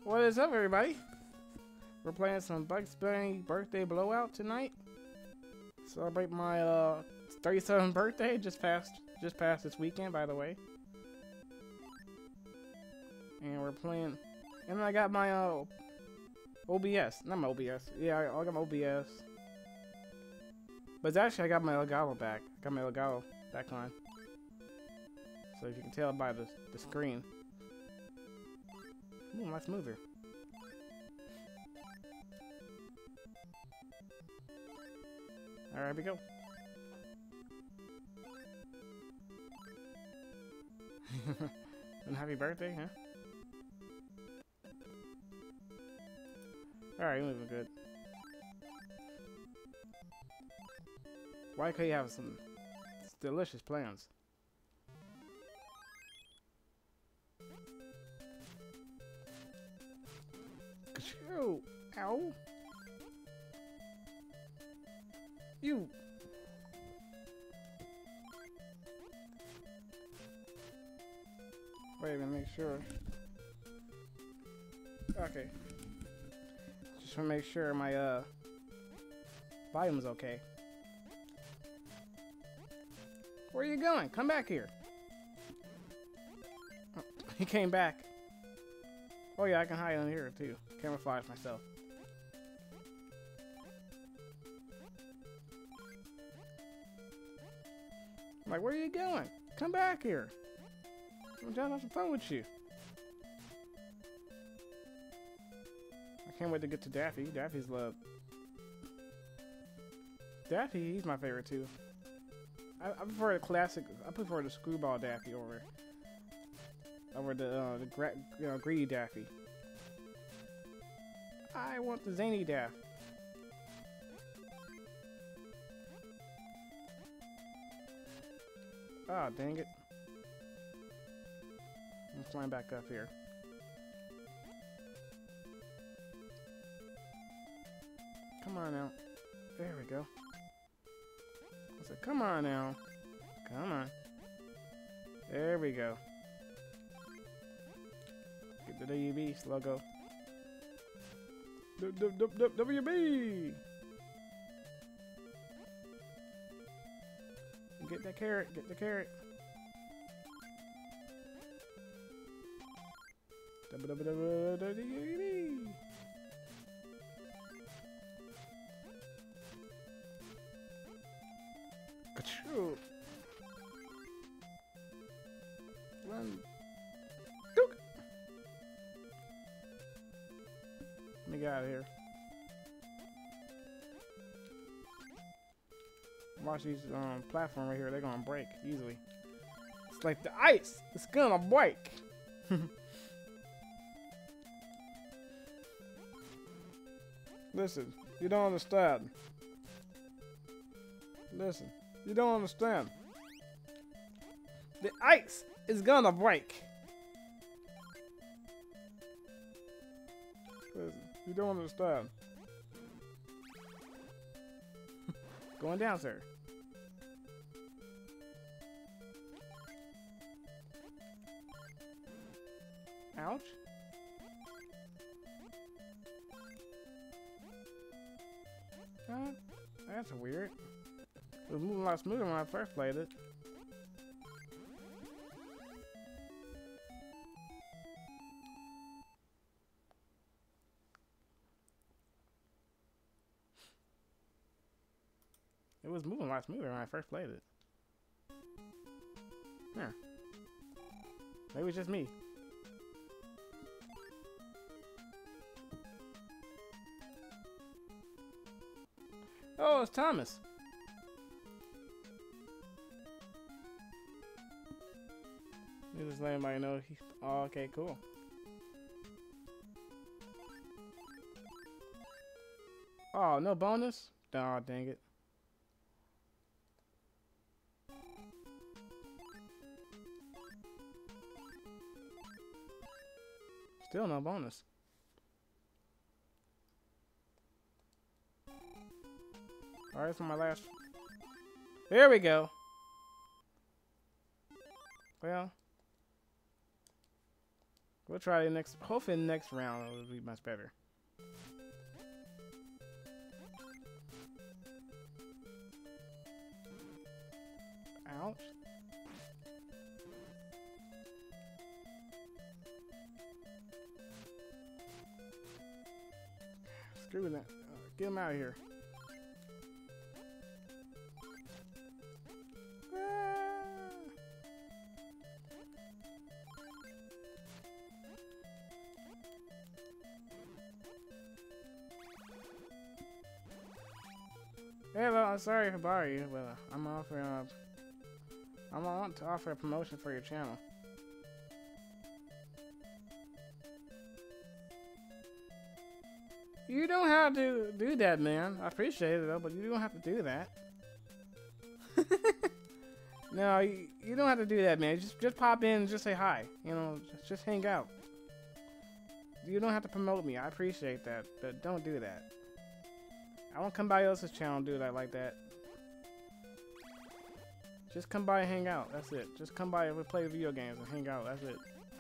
What is up, everybody? We're playing some Bugs Bunny birthday blowout tonight. Celebrate my 37th birthday. Just passed this weekend, by the way. And we're playing. And I got my OBS. Not my OBS. Yeah, I got my OBS. But it's actually, I got my Elgato back. Got my Elgato back on. So if you can tell by the screen. Ooh, much smoother. Alright, here we go. And happy birthday, huh? Alright, you're moving good. Why can't you have some delicious plans? Ow! Ow! You! Wait a minute, make sure. Okay. Just want to make sure my volume's okay. Where are you going? Come back here. Oh, he came back. Oh yeah, I can hide in here too. Camouflage myself. I'm like, where are you going? Come back here. I'm trying to have some fun with you. I can't wait to get to Daffy. Daffy's love. Daffy, he's my favorite too. I prefer the classic. I prefer the screwball Daffy over the greedy Daffy. I want the zany Daff. Ah, dang it. I'm flying back up here. Come on now. There we go. I said, come on now. Come on. There we go. Get the WB logo. WB! Get that carrot, get the carrot. WB! Achoo! Run. Dook! Let me get out of here. Watch these platform right here, they're gonna break easily. It's like the ice, it's gonna break. Listen, you don't understand. Listen, you don't understand. The ice is gonna break. Listen, you don't understand. Going down, sir. Ouch. That's weird. It was moving a lot smoother when I first played it. It was moving a lot smoother when I first played it. Huh. Maybe it's just me. Oh, it's Thomas. You just let everybody know he's... Oh, okay, cool. Oh, no bonus? Oh, dang it. Still no bonus. Alright, for my last... There we go. Well. We'll try the next. Hopefully, the next round will be much better. Ouch. Screw that. Get him out of here. Hey, well, I'm sorry to bother you, but I'm offering I want to offer a promotion for your channel. You don't have to do that, man. I appreciate it though, but you don't have to do that. No, you don't have to do that, man. Just pop in and just say hi. You know, just hang out. You don't have to promote me. I appreciate that, but don't do that. I won't come by else's channel and do that like that. Just come by and hang out. That's it. Just come by and play video games and hang out. That's it.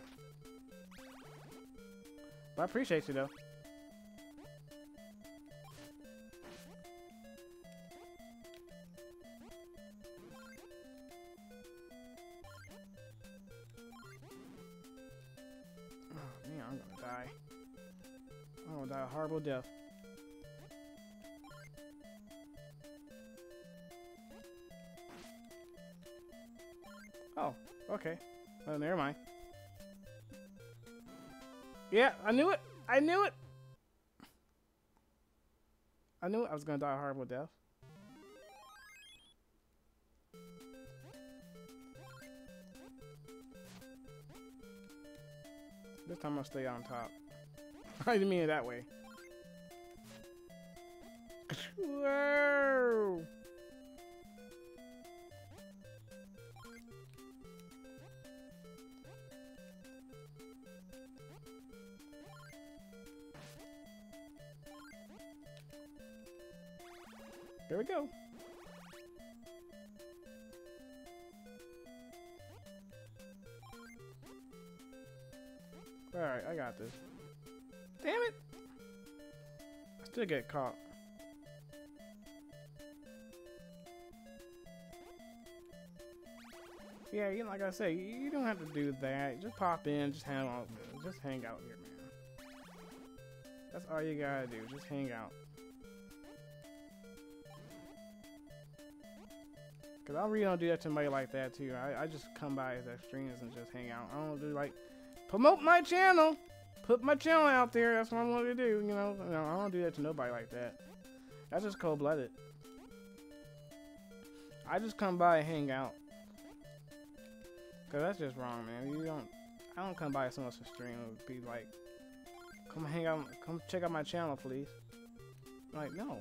But I appreciate you though. Oh man, I'm gonna die. I'm gonna die a horrible death. Oh, okay. Well, never mind. Yeah, I knew it! I knew it! I knew it. I was gonna die a horrible death. This time I'll stay on top. I didn't mean it that way. Whoa! There we go. Alright, I got this. Damn it! I still get caught. Yeah, you know, like I say, you don't have to do that. Just pop in, just hang out here, man. That's all you gotta do. Just hang out. Cause I really don't do that to somebody like that too. I just come by as extremes and just hang out. I don't do like promote my channel, put my channel out there. That's what I want to do. You know, no, I don't do that to nobody like that. That's just cold-blooded. I just come by and hang out. Cause that's just wrong, man. I don't come by someone's stream and be like, come hang out, come check out my channel, please. Like, no.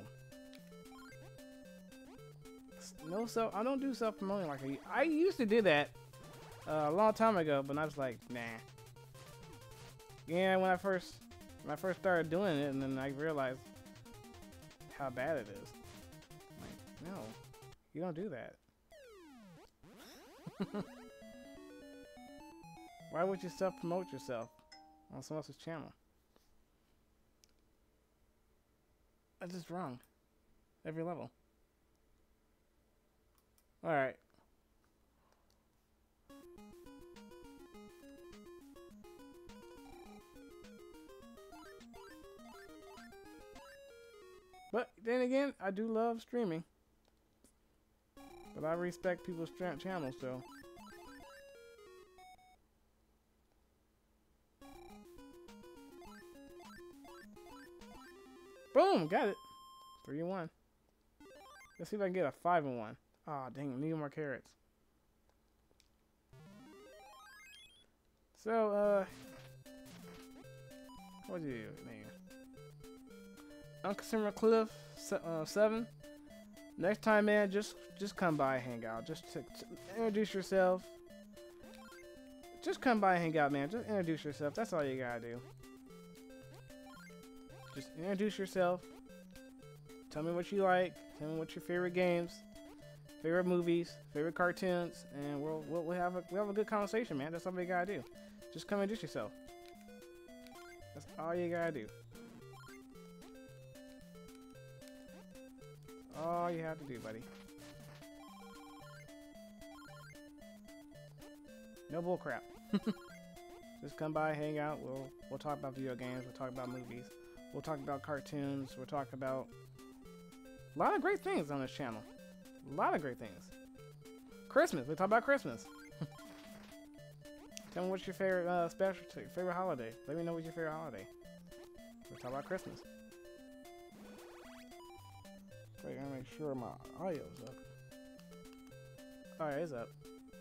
I don't do self-promoting like I used to do that a long time ago, but I was like, nah. Yeah, when I first started doing it, and then I realized how bad it is. Like, no, you don't do that. Why would you self-promote yourself on someone else's channel? That's just wrong. Every level. Alright. But then again, I do love streaming. But I respect people's channels, so. Boom! Got it! 3-1. Let's see if I can get a 5-1. Aw, dang it, need more carrots. So, what do you name? Unconsumer Cliff 7. Next time, man, just come by and hang out. Just to introduce yourself. Just come by and hang out, man. Just introduce yourself. That's all you gotta do. Just introduce yourself. Tell me what you like. Tell me what's your favorite games, favorite movies, favorite cartoons, and we'll have a good conversation, man. That's all you gotta do. Just come introduce yourself. That's all you gotta do. All you have to do, buddy. No bull crap. Just come by, hang out. We'll talk about video games. We'll talk about movies. We'll talk about cartoons. We'll talk about a lot of great things on this channel. A lot of great things. Christmas. We'll talk about Christmas. Tell me what's your favorite favorite holiday. Let me know what's your favorite holiday. We'll talk about Christmas. Wait, I gotta make sure my audio's up. Alright, it's up.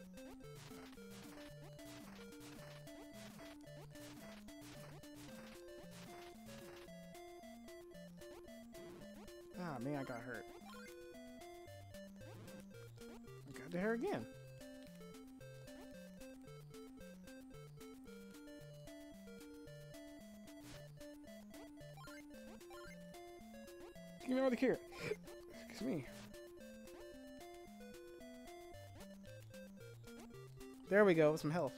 Ah, man, I got hurt. I got the hair again. Give me all the carrot. Excuse me. There we go, some health.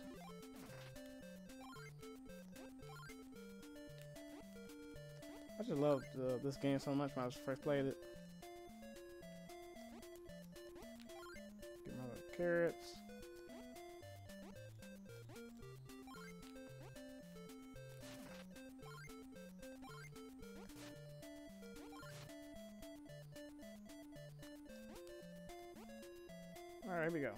I just loved this game so much when I first played it. Get my little carrots. Alright, here we go.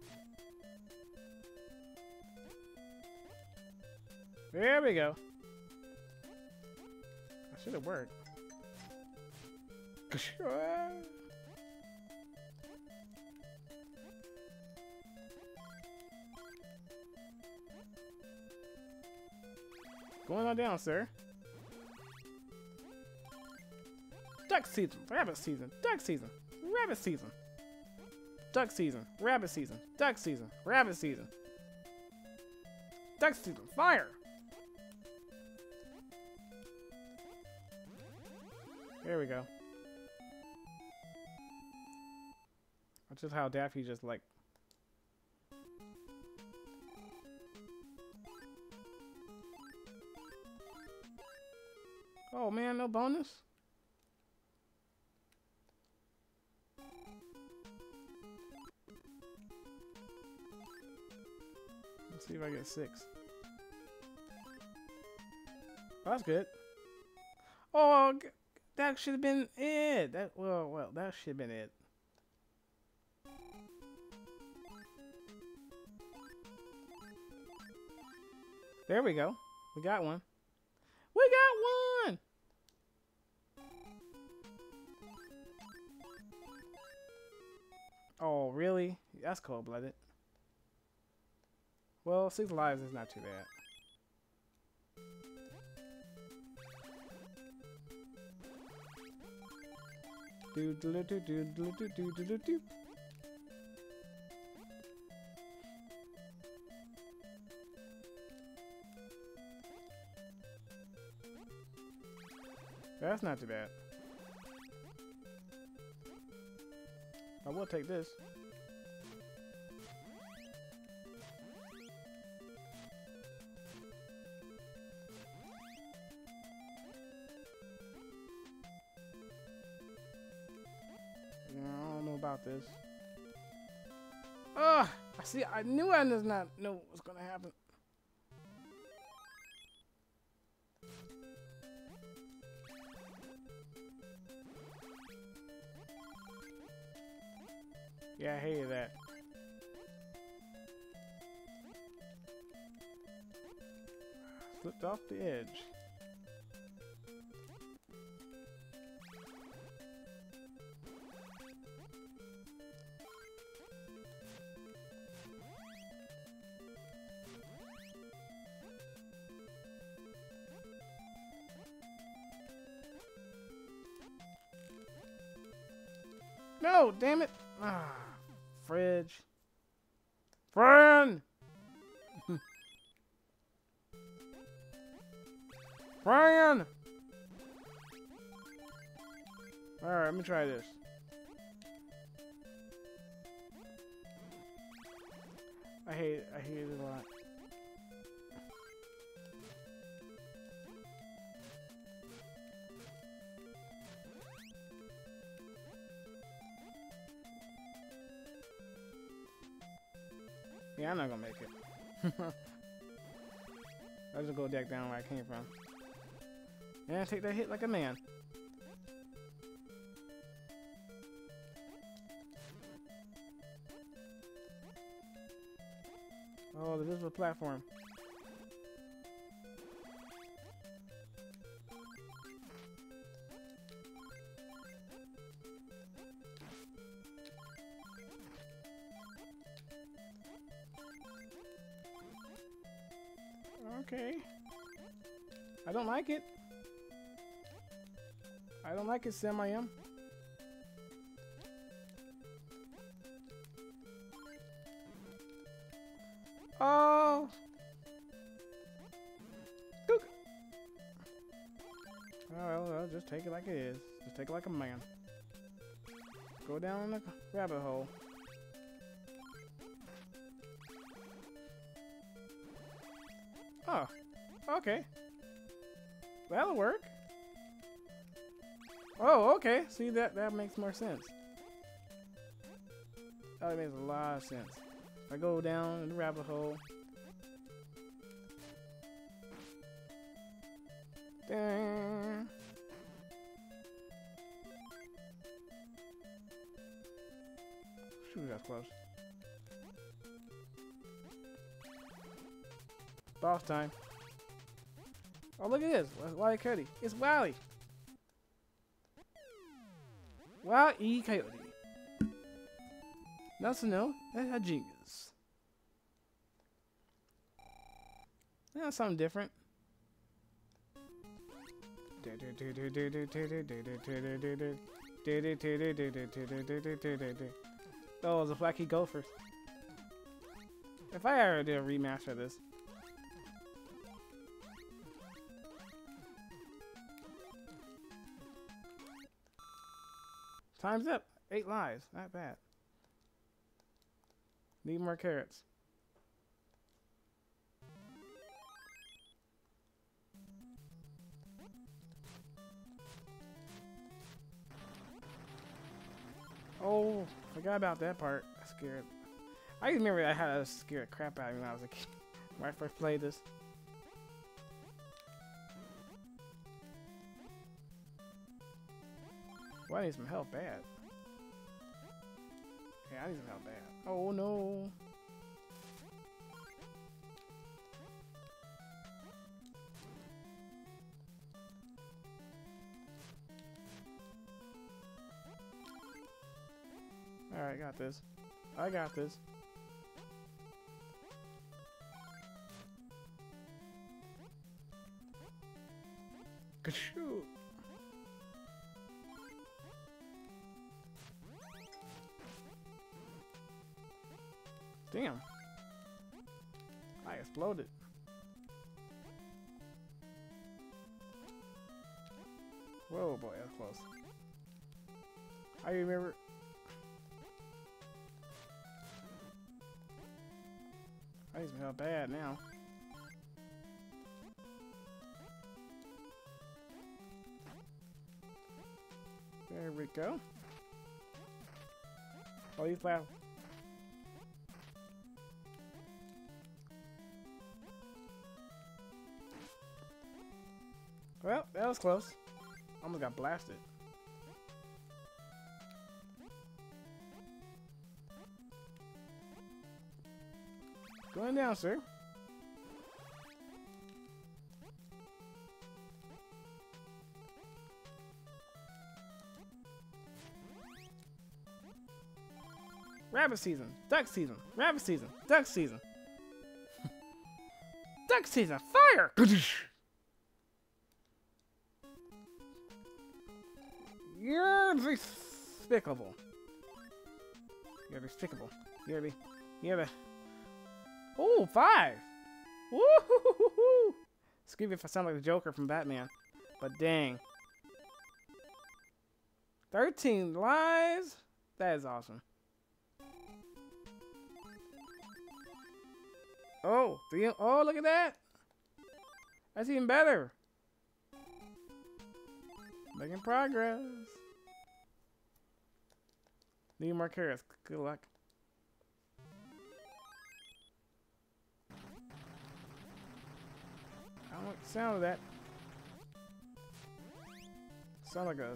There we go. That should have worked. Going on down, sir. Duck season, rabbit season, duck season, rabbit season. Duck season, rabbit season, duck season, rabbit season. Duck season, fire! There we go. That's just how Daffy just like... Oh man, no bonus? Let's see if I get 6. Oh, that's good. Oh, that should have been it. Well, that should have been it. There we go. We got one. We got one! Oh, really? That's cold-blooded. Well, 6 lives is not too bad. Do do do do do do do do do do. That's not too bad. I will take this. I don't know about this. Ugh! I see. I knew I did not know what was gonna happen. Yeah, I hated that. Slipped off the edge. No, damn it. Ah, fridge. Friend! Brian! Alright, let me try this. I hate it a lot. Yeah, I'm not gonna make it. I'll just go back down where I came from. And take that hit like a man. Oh, the visible platform. Okay. I don't like it. I don't like it, Sam-I-Am. Oh! Gook. Oh, well, just take it like it is. Just take it like a man. Go down in the rabbit hole. Oh, okay. That'll work. Oh, okay. See, that makes more sense. That makes a lot of sense. If I go down in the rabbit hole. Dang. Shoot, that's close. Boss time. Oh, look at this. Wily Coyote. It's Wily. Wily Coyote. Nothing to know. That's a genius. That's something different. Oh, it's a Flaky Gophers. If I ever did a remaster of this. Time's up. 8 lives. Not bad. Need more carrots. Oh, forgot about that part. I scared. I remember I had to scare the crap out of me when I was a kid. When I first played this. Well, I need some help bad. Yeah, I need some help bad. Oh no. Alright, got this. I got this. Ka-shoo. Damn. I exploded. Whoa, boy, that's close. I remember. I need some help bad now. There we go. Oh, he's loud. Well, that was close. Almost got blasted. Going down, sir. Rabbit season, duck season, rabbit season, duck season. Duck season, fire! You're despicable. You're despicable. You're the. Oh, 5! Woo-hoo-hoo-hoo-hoo! Excuse me if I sound like the Joker from Batman, but dang. 13 lives? That is awesome. Oh, oh, look at that! That's even better. Making progress. Need more carrots. Good luck. Sound of that. Sound like a...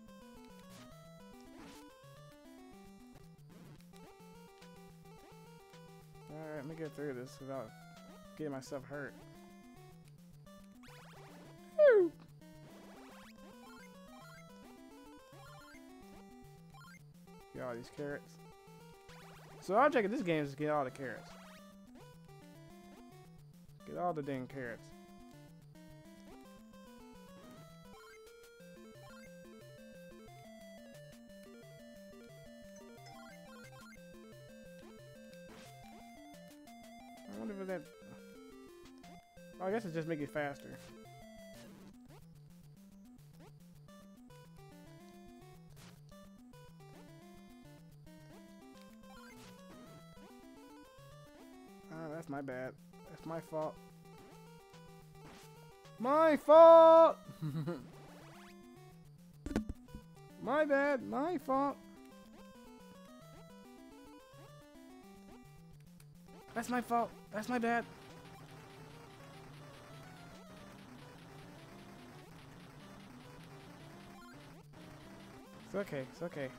Alright, let me get through this without getting myself hurt. Woo! Get all these carrots. So the object of this game is to get all the carrots. Get all the dang carrots. I wonder if that... Oh, I guess it just make it faster. That's my bad. That's my fault. My fault! My bad. My fault. That's my fault. That's my bad. It's okay. It's okay.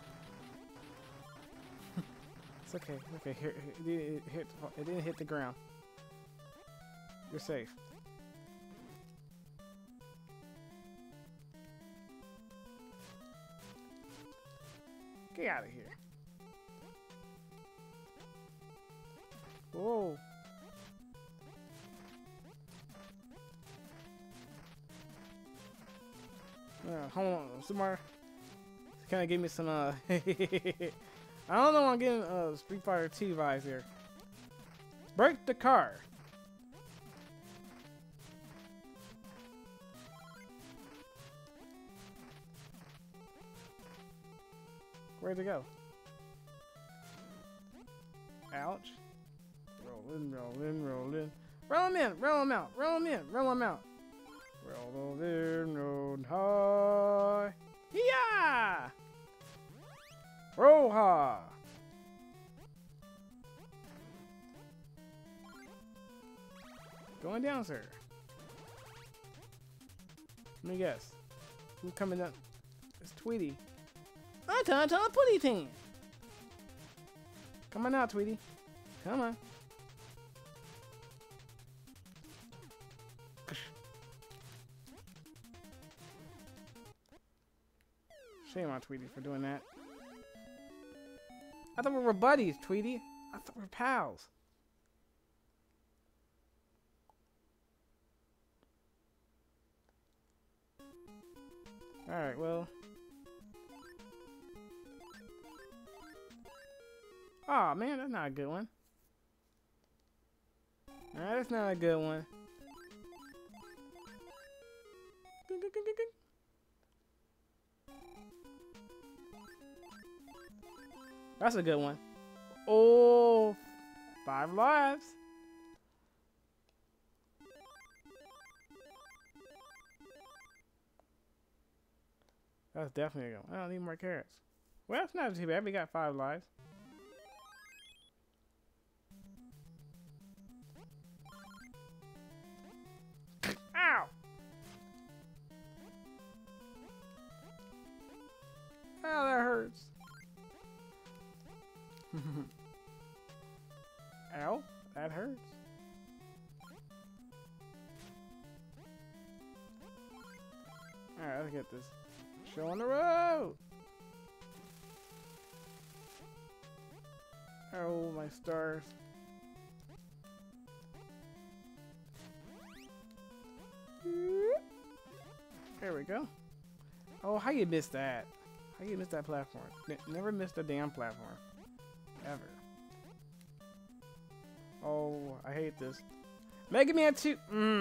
It's okay. Okay. Here, it didn't hit the ground. You're safe. Get out of here. Whoa. Hold on, Sumar. Kind of gave me some I don't know, I'm getting Street Fighter 2 vibes here. Break the car. Where'd it go? Ouch. Rolling, rolling, rolling. Roll him in, roll him out, roll him in, roll him out. Roll in, roll high. Yeah! Roha! Going down, sir. Let me guess. Who's coming up? It's Tweety. Ta Putty Team! Come on out, Tweety. Come on. Shame on Tweety for doing that. I thought we were buddies, Tweety. I thought we were pals. Alright, well. Aw, man, that's not a good one. Alright, that's not a good one. That's a good one. Oh, 5 lives. That's definitely a good one. I don't need more carrots. Well, that's not too bad. We got 5 lives. Ow! Oh, that hurts. Ow, that hurts. Alright, let's get this show on the road. Oh, my stars. There we go. Oh, how you missed that? How you missed that platform? Never missed a damn platform. Ever. Oh, I hate this. Mega Man 2.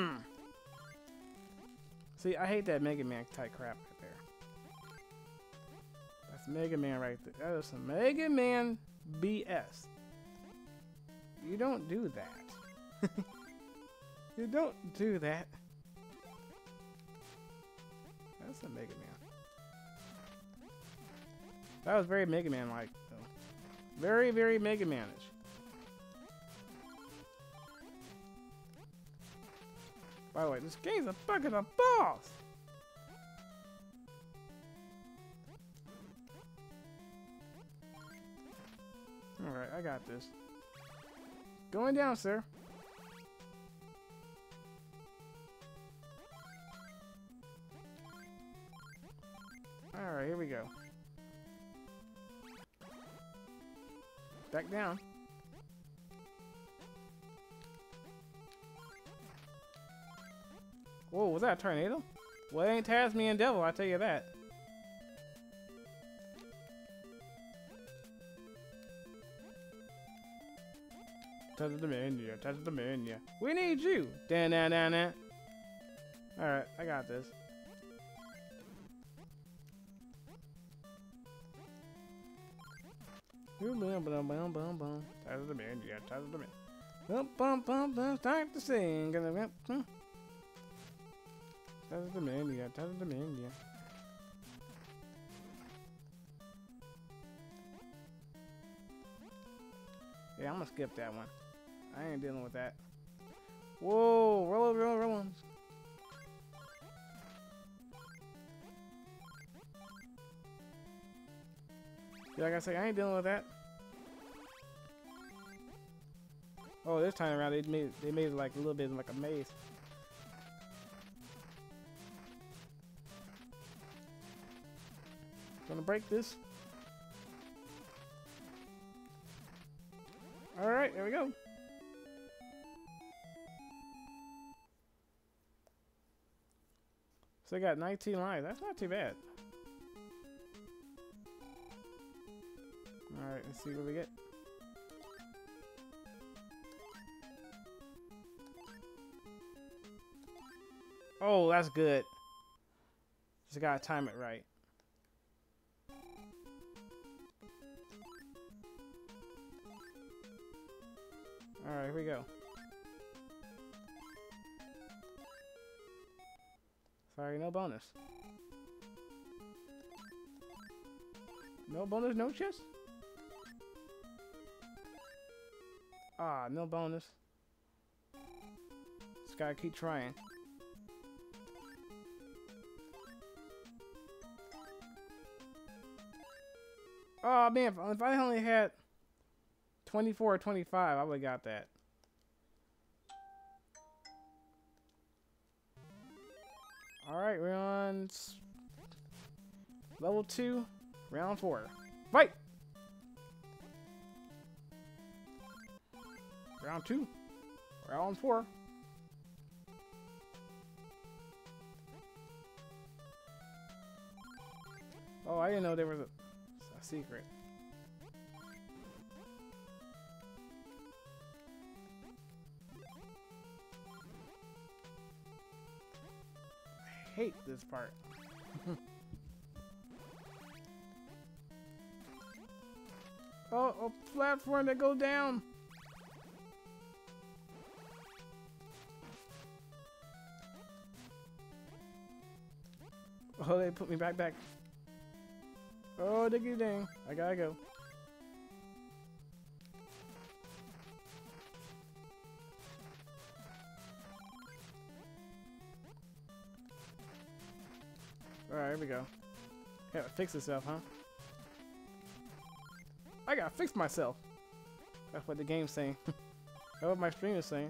See, I hate that Mega Man type crap right there. That's Mega Man right there. That is some Mega Man BS. You don't do that. You don't do that. That's a Mega Man. That was very Mega Man-like, though. Very, very Mega Man-ish. By the way, this game's a fucking a boss. Alright, I got this. Going down, sir. Alright, here we go. Back down. Whoa, was that a tornado? Well, it ain't Tasmanian Devil, I tell you that. Touch the menu, touch the menu. We need you! Da-na-na-na. Alright, I got this. Boom, boom, boom, boom, boom, boom. Touch the menu, touch the menu. Bum, bum, bum, bum, time to sing. Touch the menu, touch the menu. Yeah, I'm gonna skip that one. I ain't dealing with that. Whoa, roll. Yeah, like I say, I ain't dealing with that. Oh, this time around they made it like a little bit like a maze. Gonna break this. Alright, there we go. So I got 19 lives. That's not too bad. Alright, let's see what we get. Oh, that's good. Just gotta time it right. Alright, here we go. Sorry, no bonus. No bonus, no chest? Ah, no bonus. Just gotta keep trying. Oh man, if I only had 24 or 25, I would've got that. Alright, we're on level 2, round 4. Fight! Round 2, round 4. Oh, I didn't know there was a secret. I hate this part. Oh, a platform that goes down. Oh, they put me back. Oh, diggy dang. I gotta go. Alright, here we go. Gotta fix itself, huh? I gotta fix myself. That's what the game's saying. That's what my stream is saying.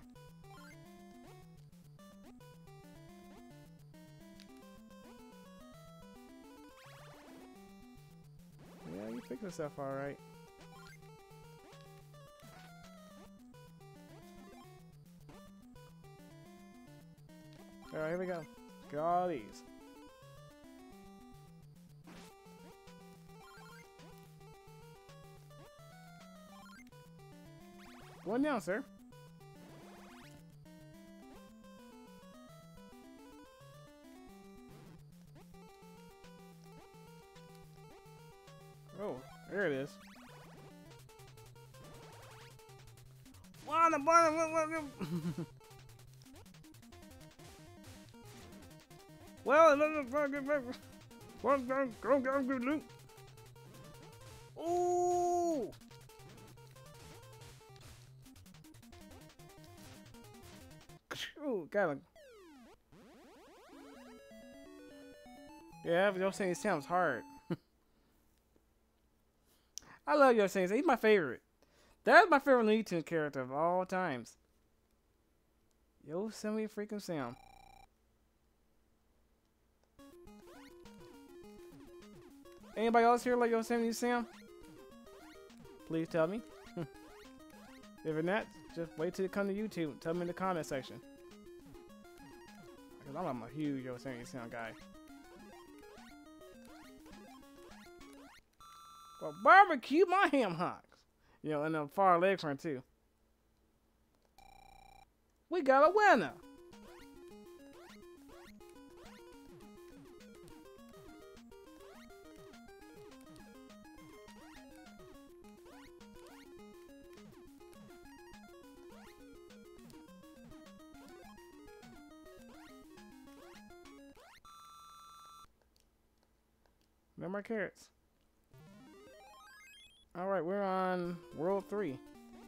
Yeah, you fix yourself alright. Alright, here we go. Get all these. Going down, sir. Oh, there it is. What? Well, ooh! Ooh, got him. Yeah, Yosemite Sam's hard. I love Yosemite Sam. He's my favorite. That's my favorite Looney Tunes character of all times. Yosemite freaking Sam. Anybody else here like Yosemite Sam? Please tell me. If not, just wait till you come to YouTube. Tell me in the comment section. Because I'm a huge Yosemite Sam guy. Well, barbecue my ham hocks. You know, and the far legs front too. We got a winner. No more carrots. Alright, we're on World 3.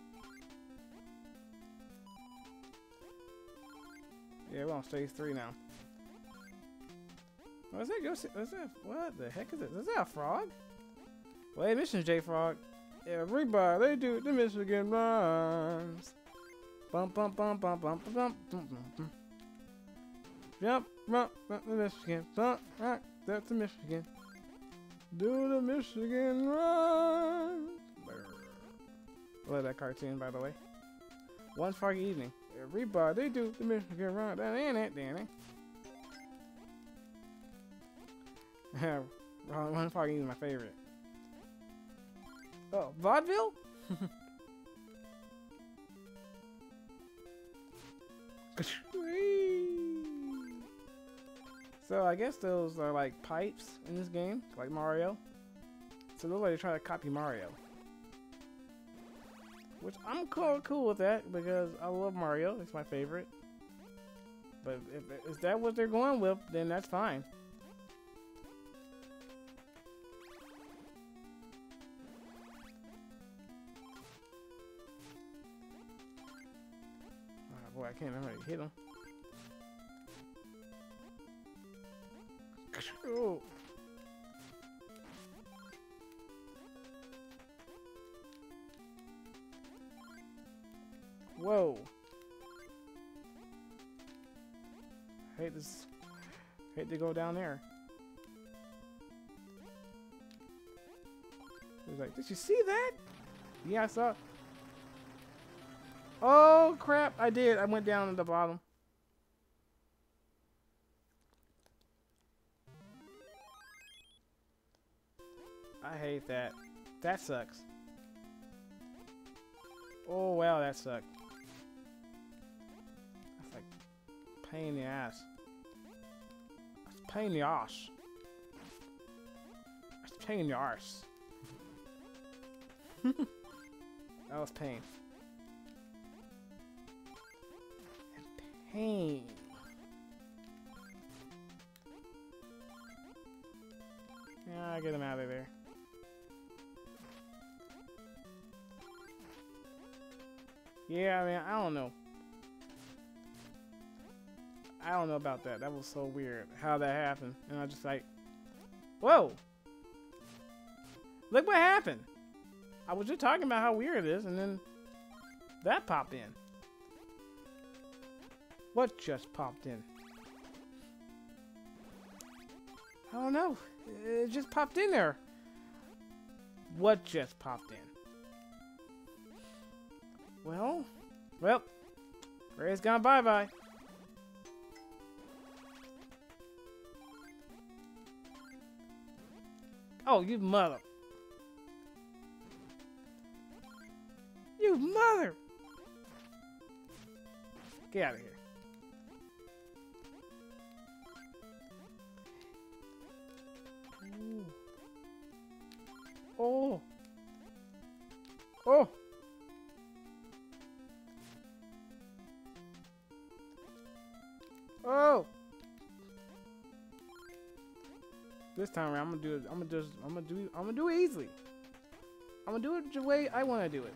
Yeah, we're on Stage 3 now. Oh, is that, what the heck is it? Is that a frog? Wait, Mission J Frog. Everybody, they do the Michigan rhymes. Bum bum bum bum bum bum bum bum bum. Jump, rump, the Michigan. Bump, rock, that's the Michigan. Do the Michigan run. Love that cartoon, by the way. One foggy evening. Everybody do the Michigan run. Danny. One foggy evening, my favorite. Oh, vaudeville? So I guess those are like pipes in this game, like Mario. So it looks like they're trying to copy Mario. Which I'm cool with that because I love Mario. It's my favorite. But if is that what they're going with, then that's fine. Oh boy, I can't remember how to hit him. Oh. Whoa. Hate to go down there. He's like, did you see that? Yeah, I saw. Oh crap, I did. I went down at the bottom. I hate that. That sucks. Oh wow, that sucked. That's like pain in the ass. That's pain in the ass. That's pain in the arse. That was pain. And pain. Yeah, I'll get him out of there. Yeah, I mean, I don't know. I don't know about that. That was so weird how that happened. And I just like, whoa! Look what happened! I was just talking about how weird it is, and then that popped in. What just popped in? I don't know. It just popped in there. What just popped in? Well, Ray's gone bye-bye. Oh, you mother. You mother. Get out of here. Ooh. Oh. Oh. Oh! This time around, I'm gonna do it. I'm gonna do it easily. I'm gonna do it the way I want to do it.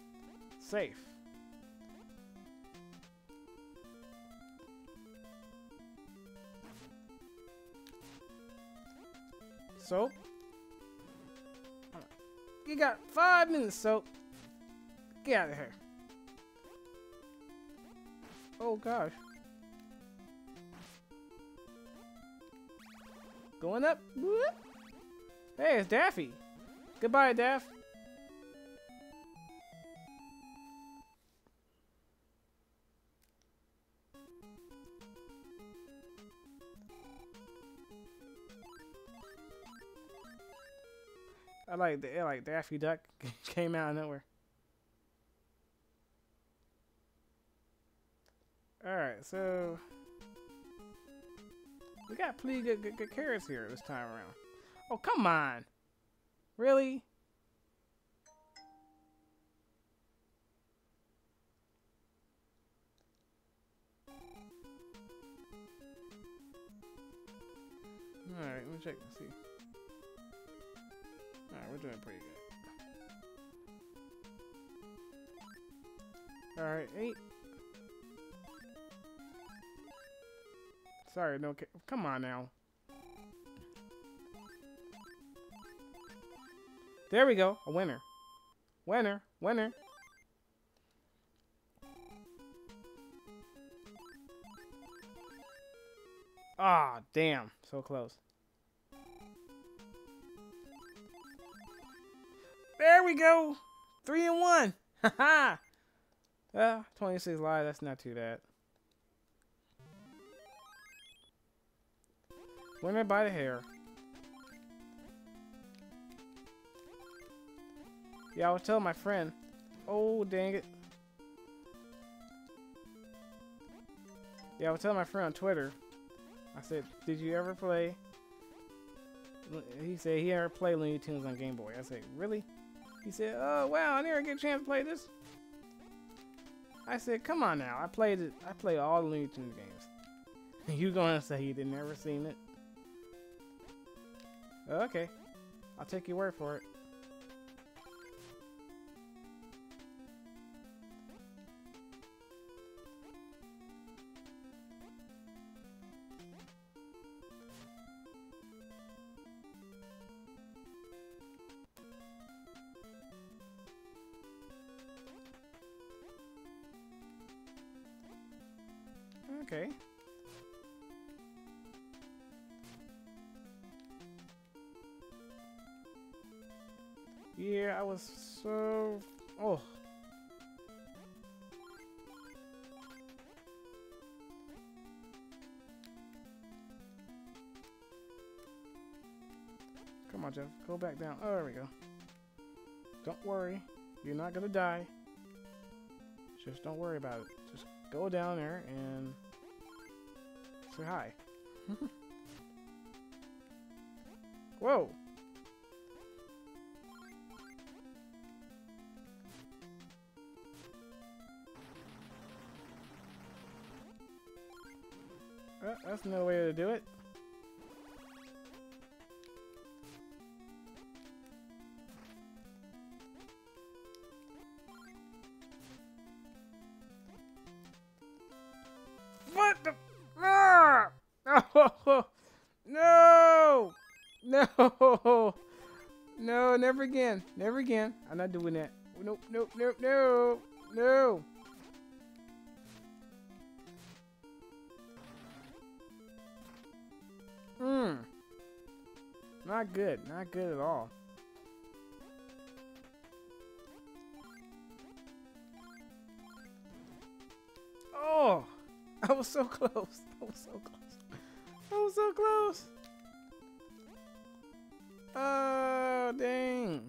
Safe. Soap. You got 5 minutes, Soap. Get out of here. Oh gosh. Going up. Whoop. Hey, it's Daffy. Goodbye, Daff. I like Daffy Duck came out of nowhere. Alright, so we got pretty good carrots here this time around. Oh, come on. Really? Alright, let me check and see. Alright, we're doing pretty good. Alright, 8. Sorry, no. Come on now. There we go. A winner. Winner. Winner. Ah, damn. So close. There we go. 3 and 1. Haha. 26 lives. That's not too bad. Winner by the hair. Yeah, I was telling my friend. Oh, dang it. Yeah, I was telling my friend on Twitter. I said, did you ever play? He said he ever played Looney Tunes on Game Boy. I said, really? He said, oh, wow, I never get a chance to play this. I said, come on now. I played it. I played all the Looney Tunes games. You gonna say you did never seen it? Okay. I'll take your word for it. Okay. Yeah, I was so... Oh. Come on, Jeff. Go back down. Oh, there we go. Don't worry. You're not gonna die. Just don't worry about it. Just go down there and say hi. Whoa. That's no way to do it. What the? Ah! Oh, no! No! No, never again. Never again. I'm not doing that. Nope, nope, nope, no! No! Not good. Not good at all. Oh! I was so close. I was so close. I was so close. Oh, dang.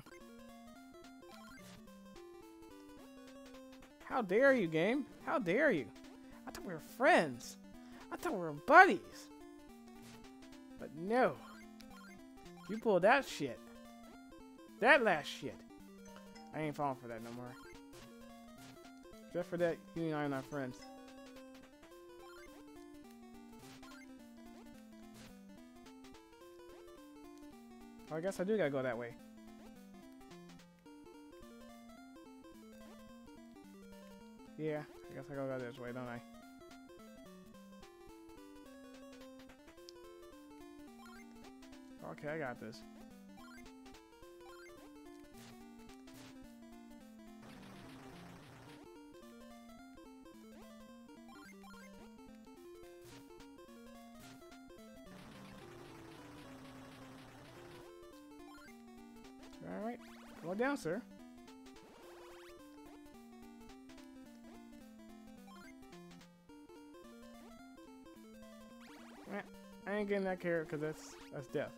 How dare you, game? How dare you? I thought we were friends. I thought we were buddies. But no. You pulled that shit. That last shit. I ain't falling for that no more. Just for that, you and I are not friends. Well, I guess I do gotta go that way. Yeah, I guess I gotta go this way, don't I? Okay, I got this. Alright. Go down, sir. I ain't getting that carrot because that's death.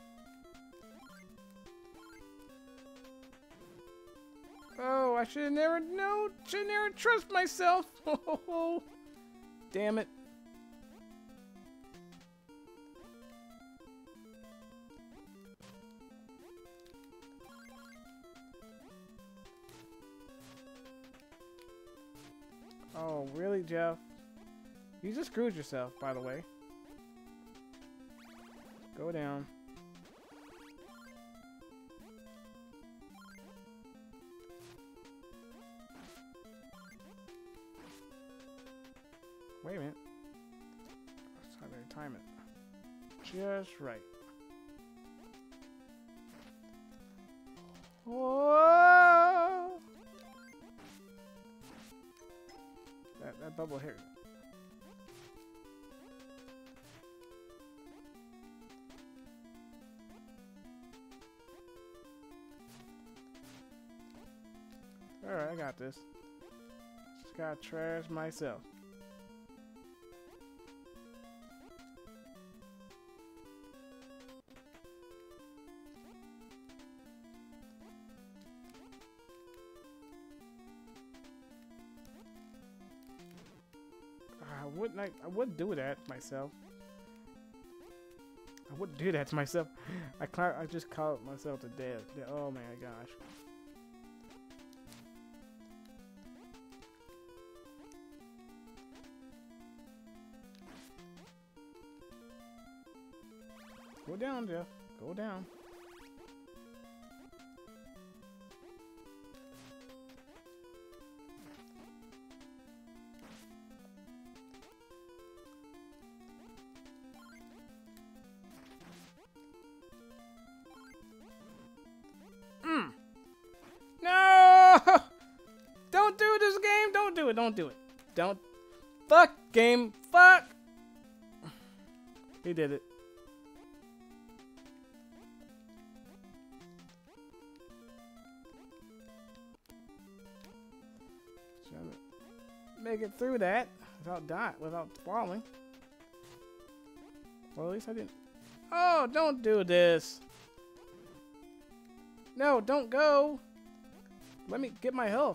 Oh, I should have never should never trust myself. Oh, damn it. Oh, really, Jeff? You just screwed yourself, by the way. Go down. Wait a minute. Let's try to time it. Just right. Whoa! That bubble here. Alright, I got this. Just gotta trash myself. I wouldn't do that myself. I wouldn't do that to myself. I just caught myself to death. Oh my gosh. Go down, Jeff. Go down. No! Don't do this game. Don't do it. Don't do it. Don't. Fuck game. Fuck. He did it. Trying to make it through that without falling. Well, at least I didn't. Oh, don't do this. No, don't go. Let me get my health.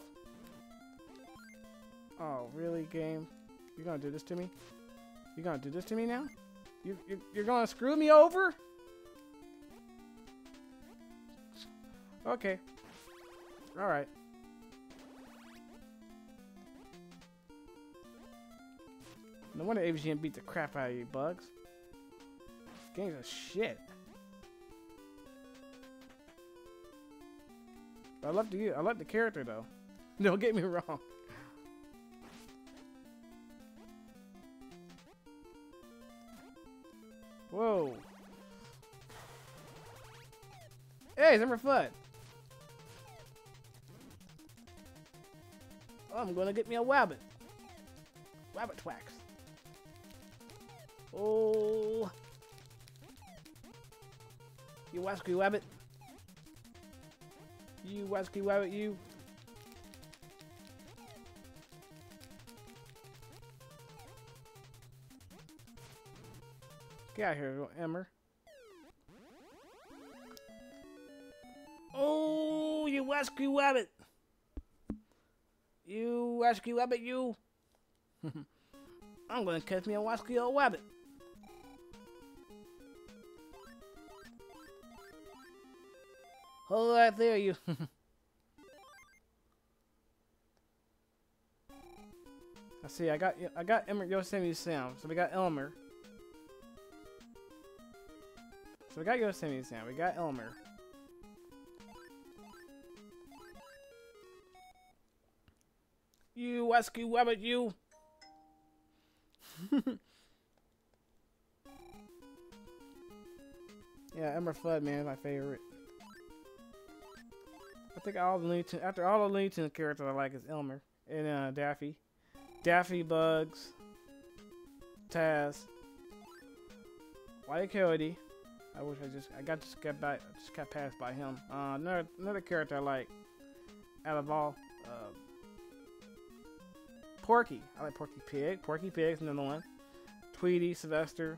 Oh, really, game? You're gonna do this to me? You're gonna do this to me now? You're gonna screw me over? Okay. Alright. No wonder AVGN beat the crap out of you, Bugs. This game's a shit. I love the character though. Don't get me wrong. Whoa. Hey, Zimmer Flood. Oh, I'm gonna get me a wabbit. Wabbit twax. Oh. You wasky wabbit. You wasky wabbit, you. Get out of here, little Emmer. Oh, you wasky wabbit. You wasky wabbit, you. I'm gonna catch me a wasky old wabbit. Hold right there, you. I see. I got Elmer Yosemite Sam. So we got Elmer. So we got Yosemite Sam. We got Elmer. You wasky wabbit, you. Yeah, Ember Flood, man, is my favorite. I think all the Looney Tunes, after all the Looney Tunes characters I like is Elmer and Daffy. Daffy, Bugs, Taz, White Coyote. I wish I just got passed by him. Another character I like out of all, Porky. I like Porky Pig. Porky Pig's another one. Tweety, Sylvester,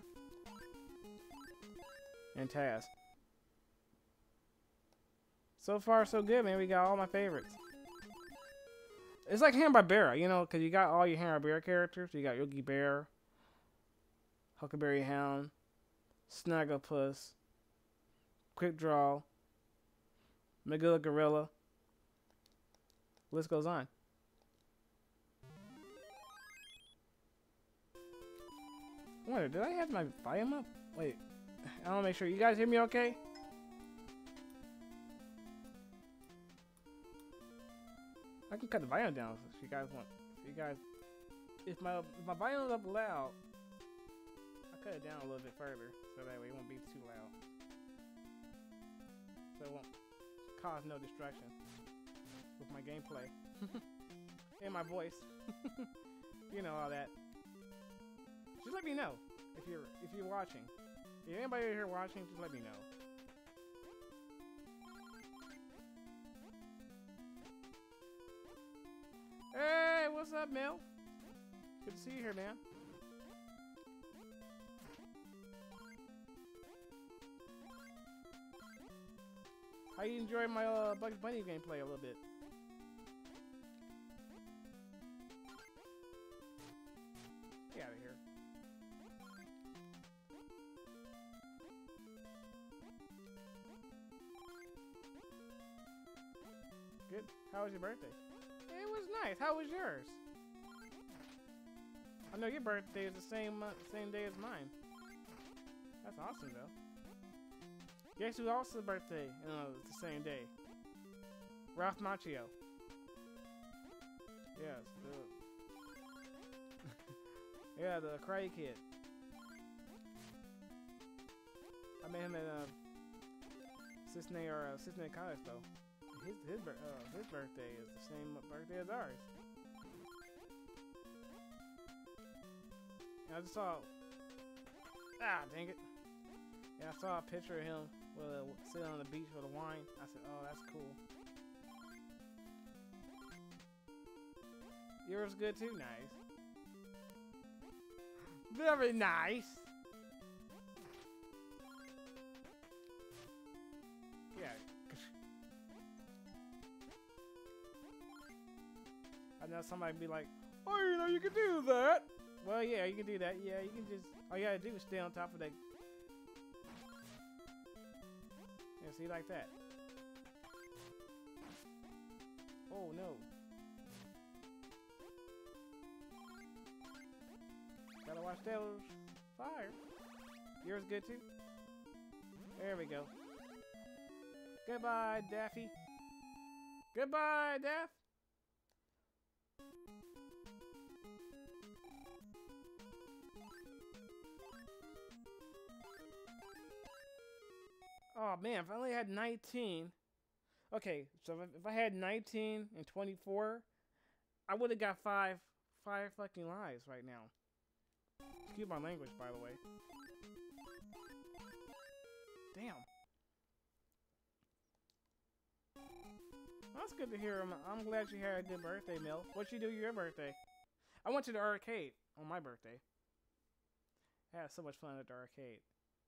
and Taz. So far, so good, man. We got all my favorites. It's like Hanna-Barbera, you know, because you got all your Hanna-Barbera characters. You got Yogi Bear, Huckleberry Hound, Snagglepuss, Quick Draw, Magilla Gorilla. List goes on. I wonder, did I have my volume up? Wait, I want to make sure. You guys hear me okay? I can cut the volume down if you guys want. If my volume is up loud, I'll cut it down a little bit further so that way it won't be too loud. So it won't cause no distraction with my gameplay and my voice. You know, all that. Just let me know if you're watching. If anybody here watching, just let me know. Hey, what's up, Mel? Good to see you here, man. How you enjoying my Bugs Bunny gameplay a little bit? Get out of here. Good. How was your birthday? It was nice. How was yours? I know your birthday is the same day as mine. That's awesome, though. Guess who else's birthday? It's the same day. Ralph Macchio. Yes, yeah, the Karate Kid. I met him at Cincinnati College, though. His birthday is the same birthday as ours. And I just saw. Dang it! Yeah, I saw a picture of him sitting on the beach with a wine. I said, "Oh, that's cool." Yours good too. Nice. Very nice. Yeah. I know somebody be like, "Oh, you know you can do that." Well, yeah, you can do that. Yeah, you can just. All you gotta do is stay on top of that. Yeah, see, like that. Oh no. Gotta watch those fire. Yours good too? There we go. Goodbye, Daffy. Goodbye, Daff. Oh man, if I only had 19. Okay, so if I had 19 and 24, I would have got five fucking lives right now. Excuse my language, by the way. Damn. That's good to hear. I'm glad you had a good birthday, Mel. What'd you do your birthday? I went to the arcade on my birthday. I had so much fun at the arcade.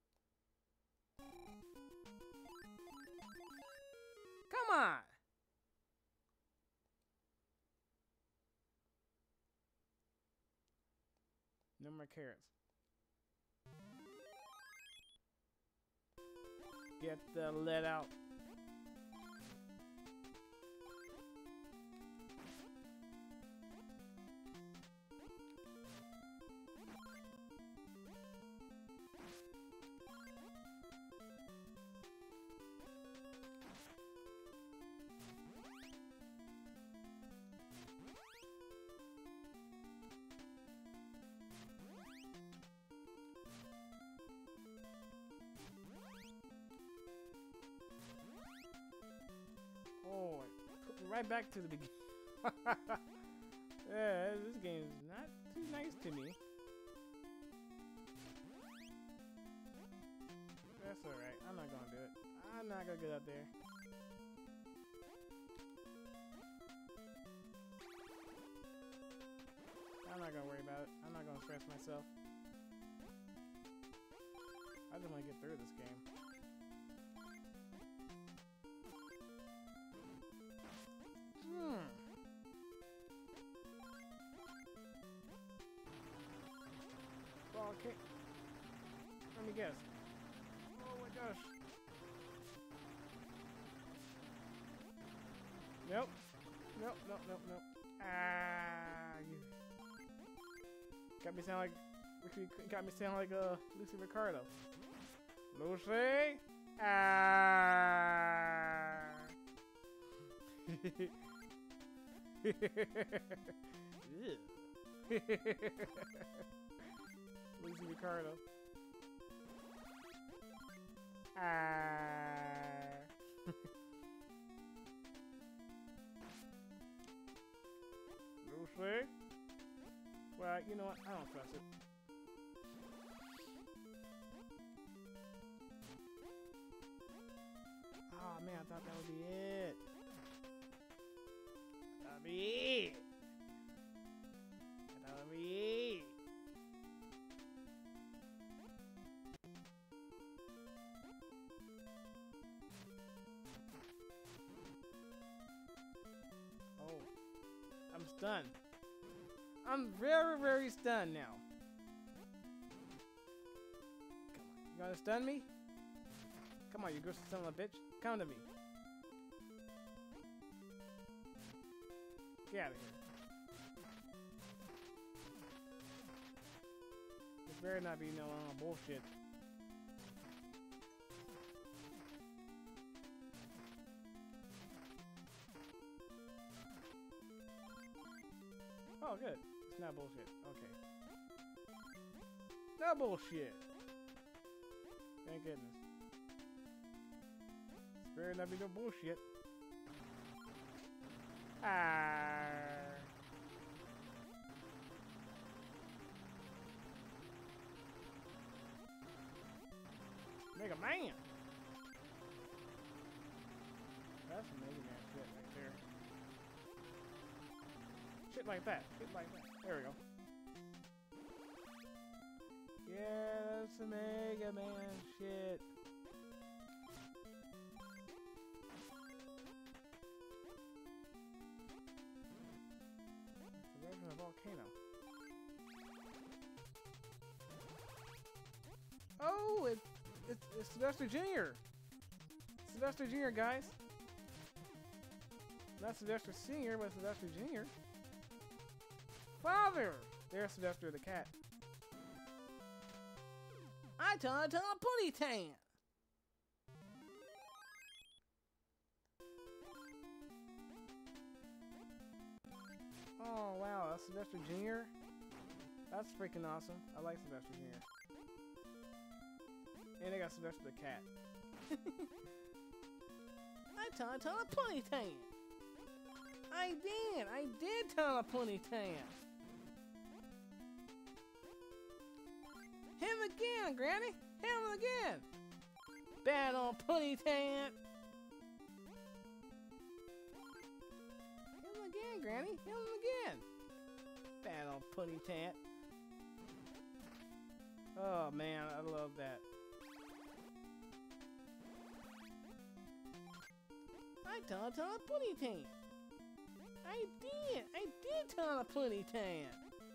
Come on! No more carrots. Get the lead out. Right back to the beginning. Yeah, this game is not too nice to me. That's alright. I'm not gonna do it. I'm not gonna get up there. I'm not gonna worry about it. I'm not gonna stress myself. I just want to get through this game. Well, okay. Let me guess. Oh my gosh. Nope. Nope, nope, nope, nope. Ah, you got me sound like Lucy Ricardo. Lucy? Ah. Lucy Ricardo. Ah. Lucy? Well, you know what? I don't trust it. Oh man, I thought that would be it. That'd be it. That would be it. Oh, I'm stunned. I'm very, very stunned now. Come on, you gonna stun me? Come on, you good son of a bitch. Come to me. Get out of here. This better not be no bullshit. Oh, good. It's not bullshit. Okay. No bullshit. Thank goodness. This better not be no bullshit. Ah. Mega Man. That's Mega Man shit right there. Shit like that. Shit like that. There we go. Yeah, that's the Mega Man shit. It's a volcano. Oh, it's Sylvester Jr. Sylvester Jr. guys. Not Sylvester Sr., but Sylvester Jr. Father! There's Sylvester the cat. I tell a pony tan. Oh wow, that's Sylvester Jr. That's freaking awesome. I like Sylvester Jr. And they got Sylvester the cat. I tell a pony tan. I did tell a pony tan. Him again, Granny! Him again! Bad on pony tan! Him again, Granny! Him again! Bad on pony tan! Oh man, I love that. I tell a pony tan! I did tell a pony tan!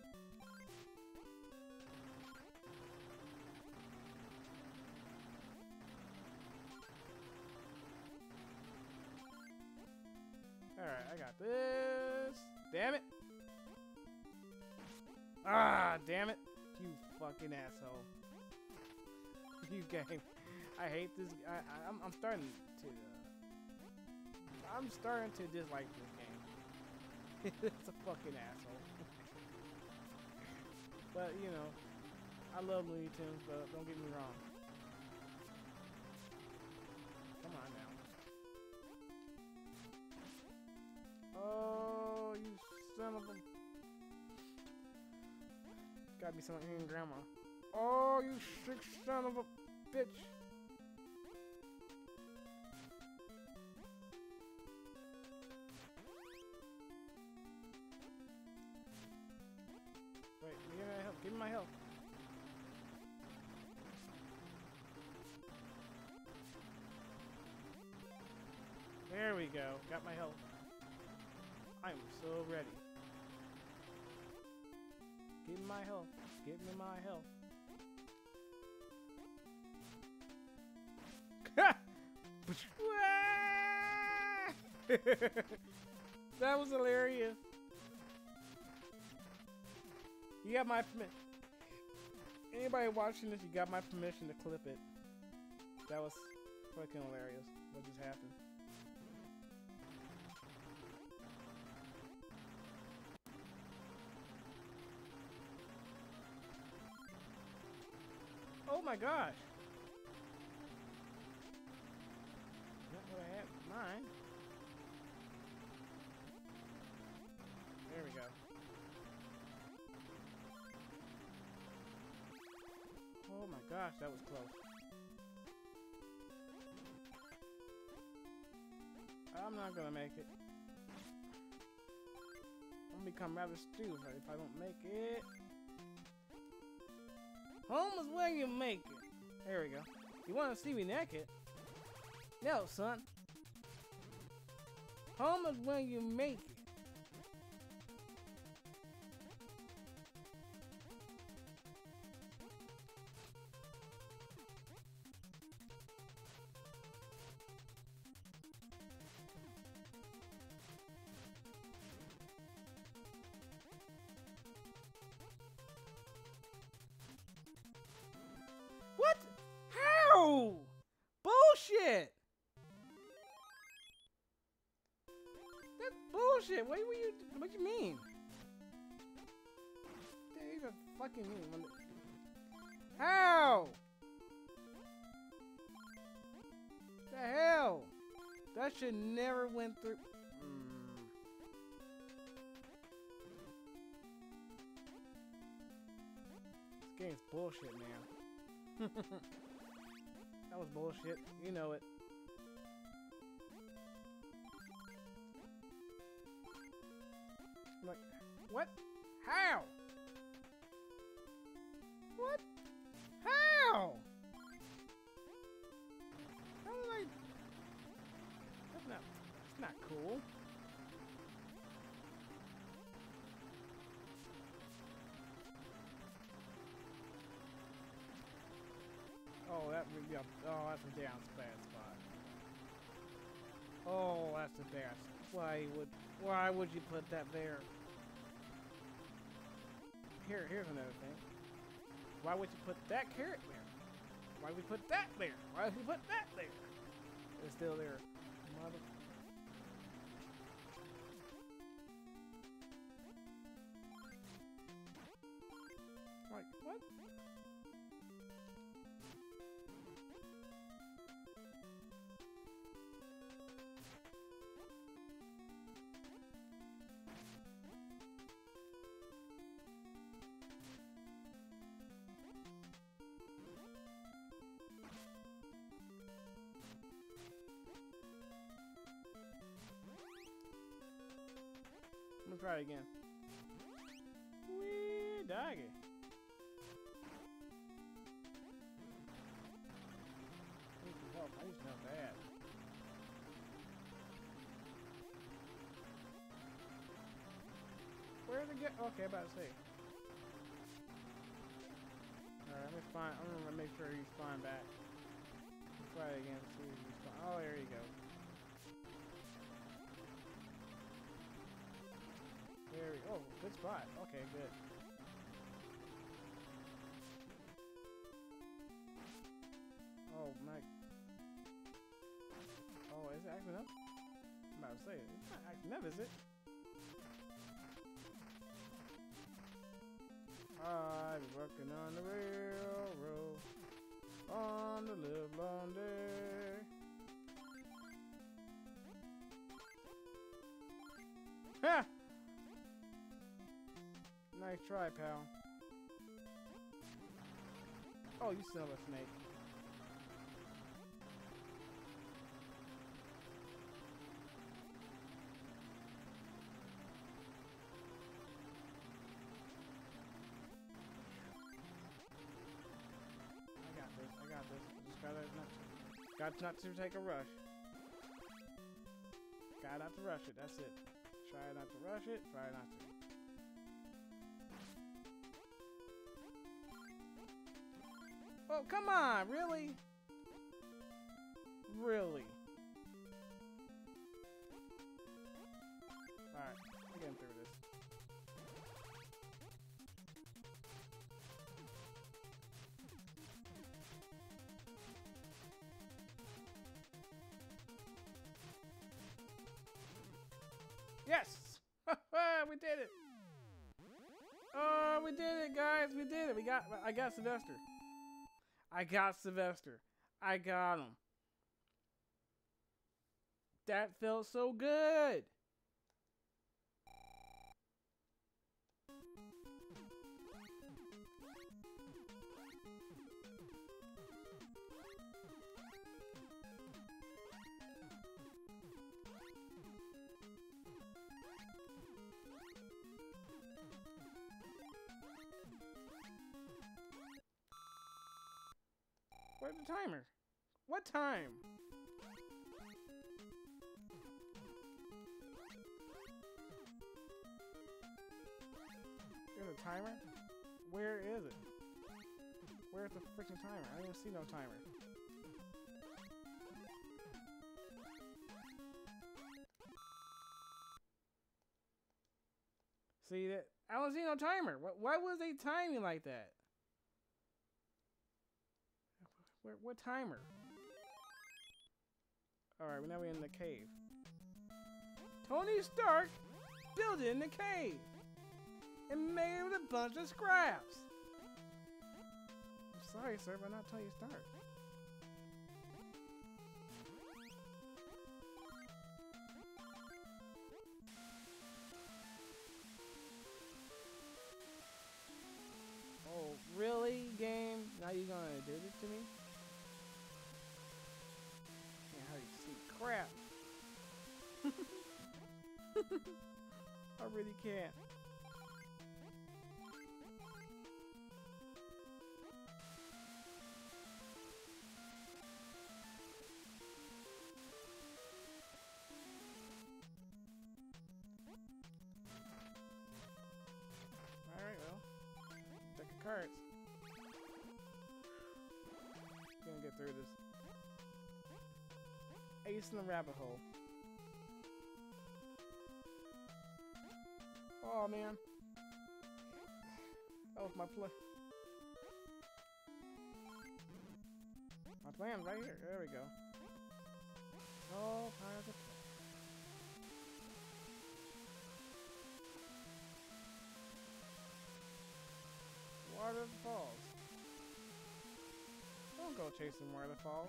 Alright, I got this. Damn it. Ah, damn it. You fucking asshole. You game. I hate this. I'm starting to dislike this game. It's a fucking asshole. But, you know, I love Looney Tunes, but don't get me wrong. Come on now. Gotta be someone here in grandma. Oh, you sick son of a bitch. Wait, give me my health. Give me my health. There we go. Got my health. I'm so ready. Give me my health. Give me my health. That was hilarious. You got my permission. Anybody watching this, you got my permission to clip it. That was fucking hilarious. What just happened? Oh my gosh! Not what I had in mind. There we go. Oh my gosh, that was close. I'm not gonna make it. I'm gonna become rather stupid if I don't make it. Home is where you make it. There we go. You wanna see me naked? No, son. Home is where you make it. What? How? Bullshit! That's bullshit. What you mean? They even fucking mean. How? The hell? That should never went through. This game's bullshit, man. That was bullshit. You know it. Like, what? How? What? How? How did I? That's not cool. Oh, that would be oh, that's a damn bad spot. Oh, that's a bad. Why would you put that there? Here's another thing. Why would you put that carrot there? Why would we put that there? Why would we put that there? It's still there. Mother. Like, what? I'm gonna try it again. Wee doggy. I need some help. I need some help bad. Where'd it get? Okay, about to say. Alright, let me find. I'm gonna make sure he's fine back. Let's try it again. See if he's fine. Oh, there you go. There we go. Oh, good spot. Okay, good. Oh, my. Oh, is it acting up? I'm about to say it. It's not acting up, is it? I'm working on the railroad on the live long day. Ha! Nice try, pal. Oh, you son of a snake. I got this. Just got not to take a rush. Gotta not to rush it, that's it. Try not to rush it, try not to. Oh, come on, really? Really? Alright, I'm getting through this. Yes! We did it! Oh, we did it, guys! We did it! I got Sylvester. I got Sylvester. I got him. That felt so good! Where's the timer? What time? There's a timer? Where is it? Where's the freaking timer? I don't even see no timer. See that? I don't see no timer. Why was they timing like that? What timer? Alright, now we're in the cave. Tony Stark built it in the cave and made it with a bunch of scraps. I'm sorry, sir, but not Tony Stark. Oh, really, game? Now you're gonna do this to me? Can't hardly see crap. I really can't. Alright, well. Deck of cards. Gonna get through this. Ace in the rabbit hole. Oh man. That was my play. My plan right here. There we go. Oh, Pirates of Waterfalls. Don't go chasing waterfalls.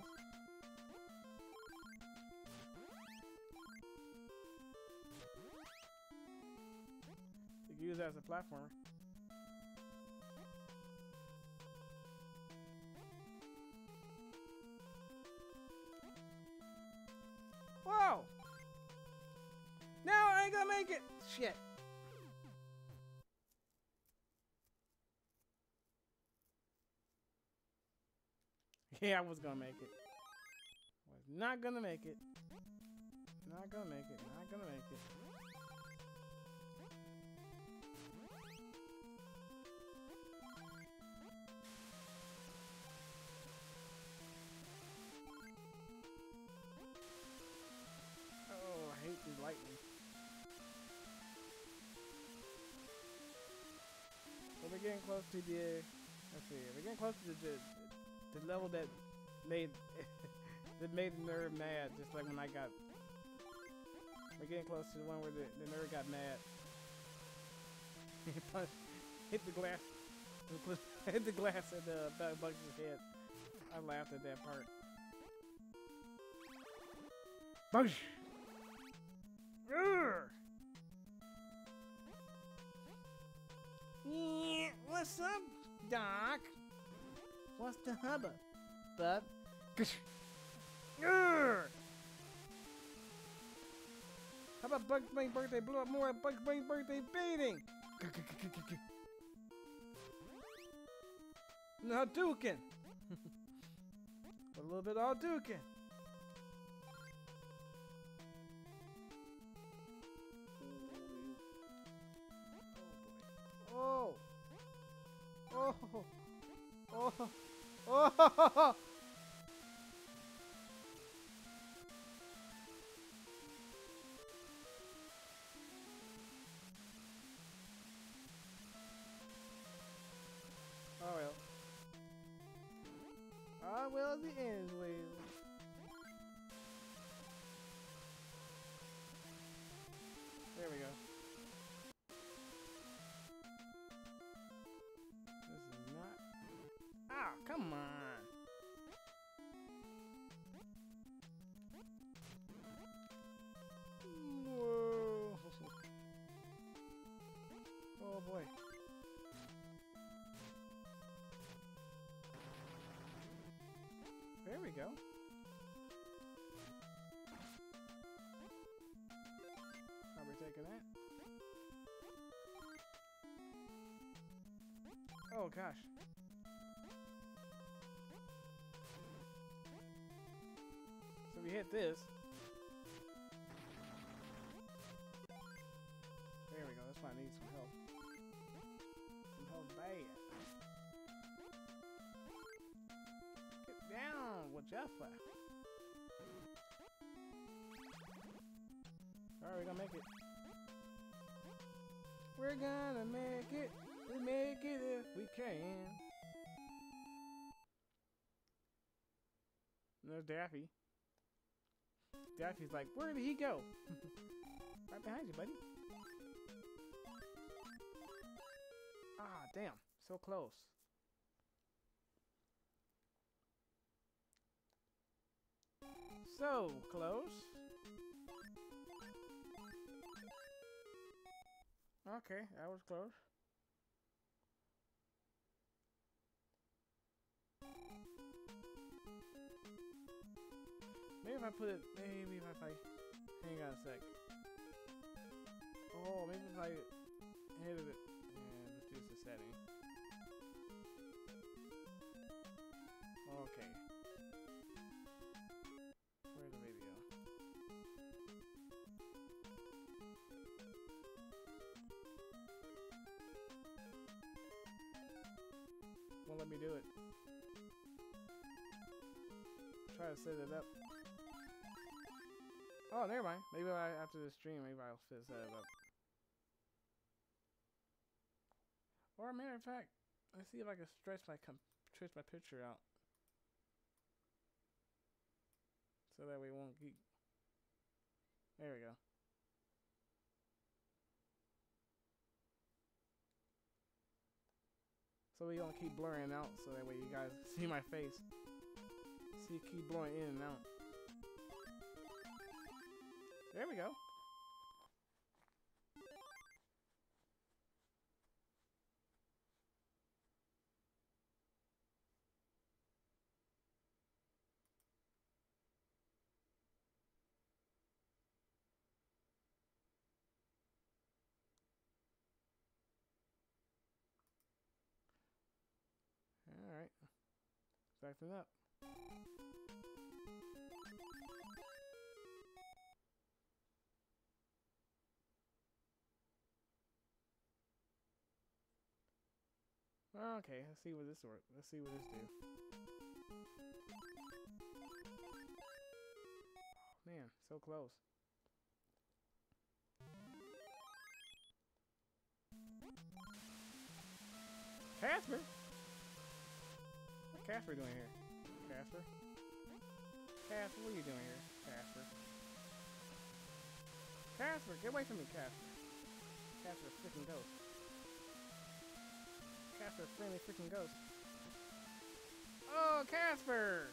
You can use that as a platformer. Whoa! Now I ain't gonna make it! Shit! Yeah, I was gonna make it. Was not gonna make it. Not gonna make it. Not gonna make it. Oh, I hate the lightning. So we're getting close to the. Let's see. We're getting close to the level that made the nerd mad, just like when I got. We're getting close to the one where the nerd got mad. Hit the glass. Hit the glass at the Bugs' head. I laughed at that part. Bugs! Yeah, what's up, Doc? What's the hubbub, bub? How about Bugs Bunny birthday? Blow up more at Bugs Bunny birthday beating. No Hadouken. A little bit of Hadouken. Oh. Oh. Oh. Oh. Oh well. Ah well, the ends well. There we go. This is not. Ah, come on. Whoa. Oh boy. There we go. Are we taking that? Oh gosh. So we hit this. There we go. That's why I need some help. Some help bad. Get down with Jaffa. Alright, we're gonna make it. We're gonna make it. We make it if we can. And there's Daffy. Daffy's like, where did he go? Right behind you, buddy. Ah, damn. So close. So close. Okay, that was close. Maybe if I put it, maybe if I, hang on a sec. Oh, maybe if I hit it, yeah, let's do the setting. Okay. Where's the video? Won't let me do it. Try to set it up. Oh, never mind. Maybe after the stream, maybe I'll set it up. Or, matter of fact, let's see if I can stretch my picture out, so that we won't keep. There we go. So we don't keep blurring out, so that way you guys see my face. See, keep blowing in and out. There we go. All right. It's acting up. Okay, let's see what this works. Let's see what this do. Oh, man, so close. Casper? What's Casper doing here? Casper? Casper, what are you doing here? Casper? Casper, get away from me, Casper. Casper, freaking ghost. Casper, friendly freaking ghost. Oh, Casper!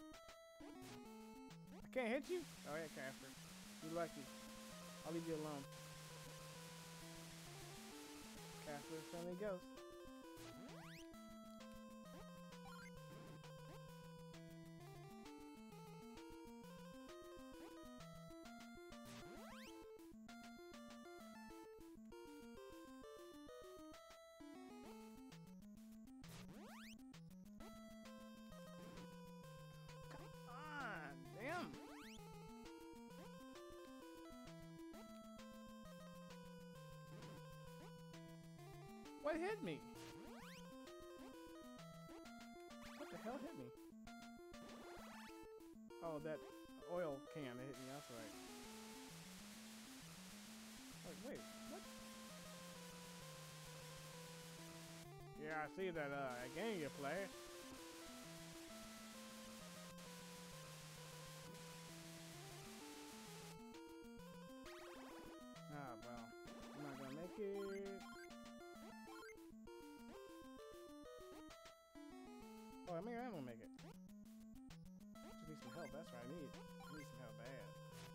I can't hit you? Oh yeah, Casper. You're lucky. I'll leave you alone. Casper, friendly ghost. What hit me? What the hell hit me? Oh, that oil can that hit me. That's right. Wait, what? Yeah, I see that game you play. Ah, well, I'm not gonna make it. Oh, I mean, I'm gonna make it. Just need some help. That's what I need. I need some help bad.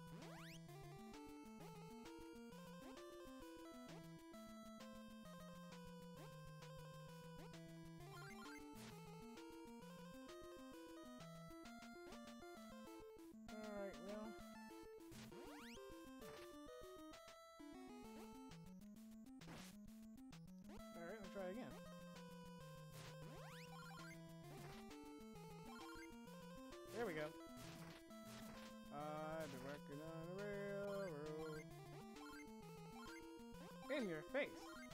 Alright, well. Alright, let's try again. There we go. I've been working on the railroad. In your face.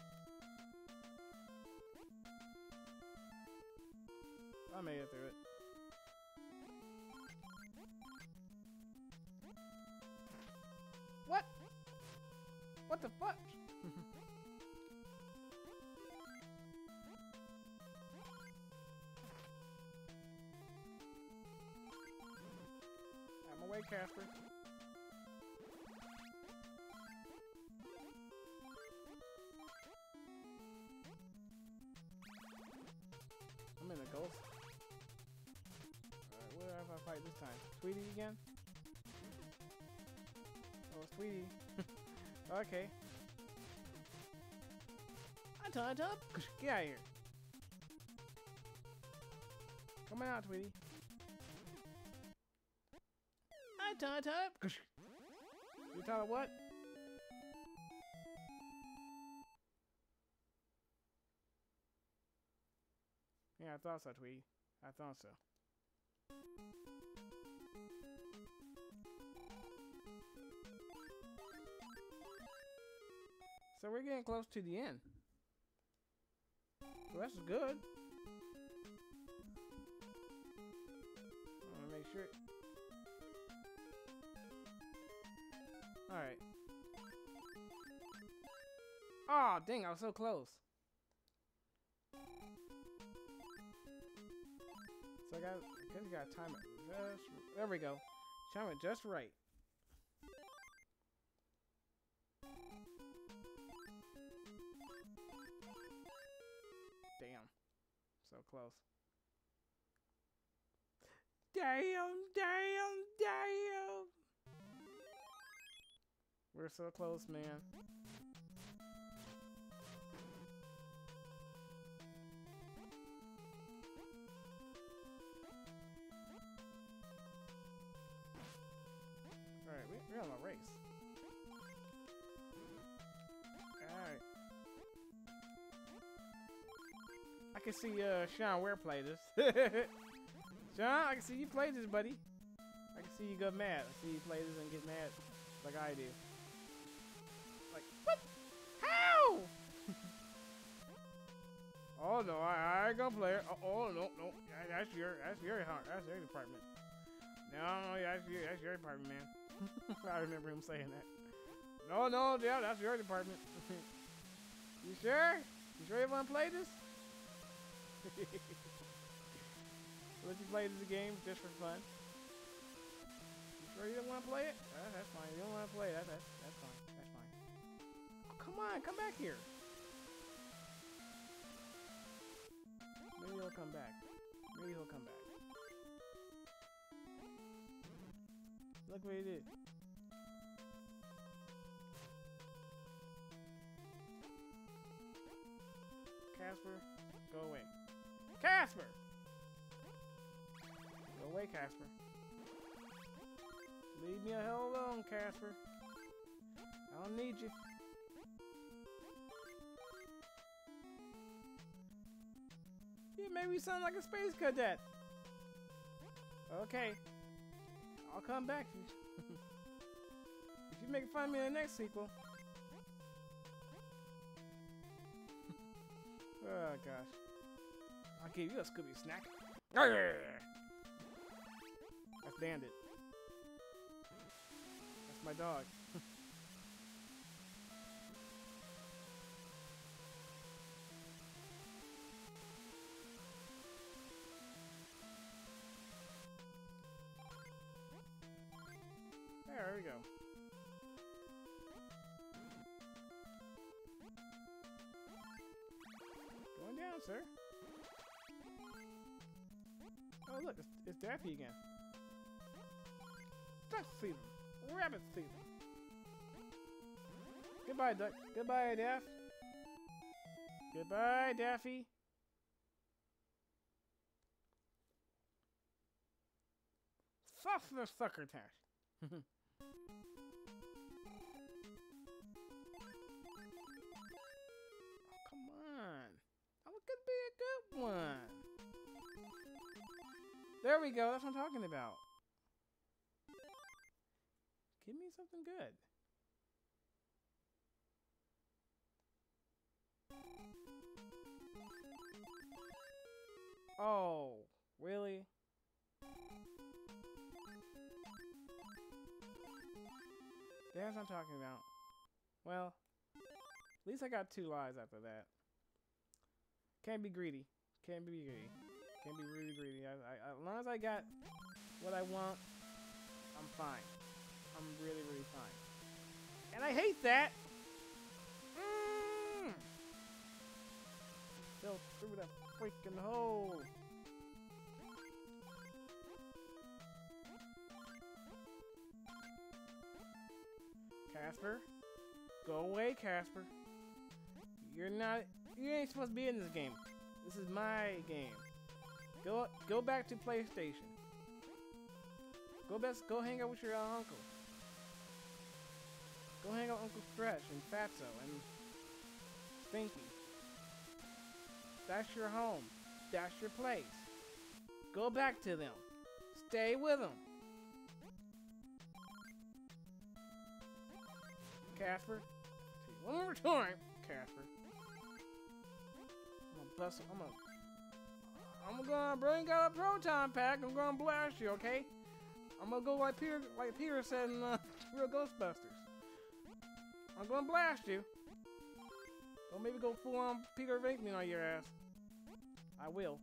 I made it through it. What? What the fuck? Out my way, Casper. I'm in a ghost. Alright, where have I fight this time? Tweety again? Oh, Tweety. Okay. Get out of here. Come on out, Tweety. You thought of what? Yeah, I thought so, Tweety. I thought so. So we're getting close to the end. So that's good. I want to make sure. Alright. Oh, dang, I was so close. So I guess you gotta time it just. There we go. Time it just right. Damn. So close. Damn. We're so close, man. Alright, we're on a race. Alright. I can see Sean Ware play this. Sean, I can see you play this, buddy. I can see you go mad. I see you play this and get mad like I do. Like, what? How? Oh no, I ain't gonna play it. Oh no. That's your department. No, that's your department, man. I remember him saying that. No, yeah, that's your department. You sure? You sure you wanna play this? Let you play this game just for fun. You sure you don't want to play it? That's fine. You don't want to play it. That's fine. That's fine. Oh, come on, come back here. Maybe he'll come back. Maybe he'll come back. Look what he did. Casper, go away. Casper! Go away, Casper. Leave me the hell alone, Casper. I don't need you. You made me sound like a space cadet. Okay. I'll come back to you. If you make fun of me in the next sequel. Oh gosh. I'll give you a Scooby snack. That's Bandit. That's my dog. There we go. Going down, sir. Oh look, it's Daffy again. Duck season. Rabbit season. Goodbye, Duck. Goodbye, Daff. Goodbye, Daffy. Softer sucker tash. Come on. That could be a good one. There we go. That's what I'm talking about. Give me something good. Oh, really? That's what I'm talking about. Well, at least I got 2 lives after that. Can't be greedy. Can't be greedy. Can't be really greedy. As long as I got what I want, I'm fine. I'm really, really fine. And I hate that! Fell through that freaking hole. Casper? Go away, Casper. You ain't supposed to be in this game. This is my game. Go back to PlayStation. Go hang out with your uncle. Go hang out with Uncle Stretch and Fatso and Stinky. That's your home. That's your place. Go back to them. Stay with them. Casper. One more time, Casper. I'm gonna bring out a proton pack. I'm gonna blast you, okay? I'm gonna go like Peter said in Real Ghostbusters. I'm gonna blast you. Or maybe go full on Peter Venkman on your ass. I will.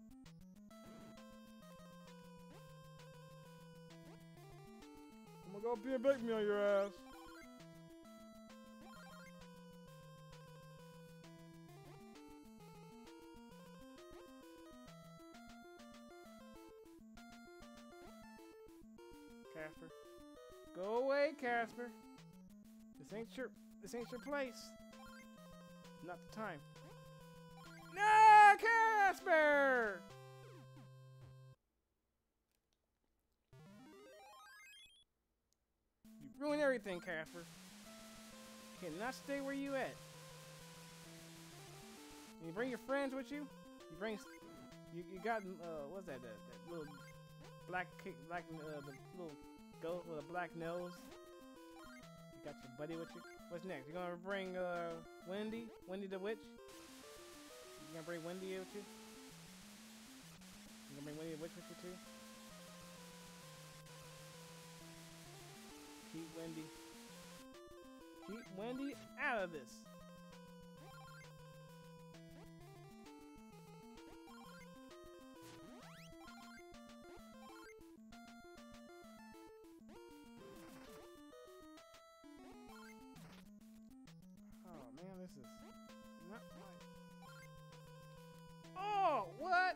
I'm gonna go Peter Venkman on your ass. Casper. Go away, Casper. This ain't your place. Not the time. No, Casper! You ruined everything, Casper. You cannot stay where you at. You bring your friends with you. You got what's that? That little the little goat with a black nose. You got your buddy with you. What's next? You gonna bring Wendy the witch? You gonna bring Wendy with you? You gonna bring Wendy the witch with you too? Keep Wendy out of this. Man, this is not my... Oh, what?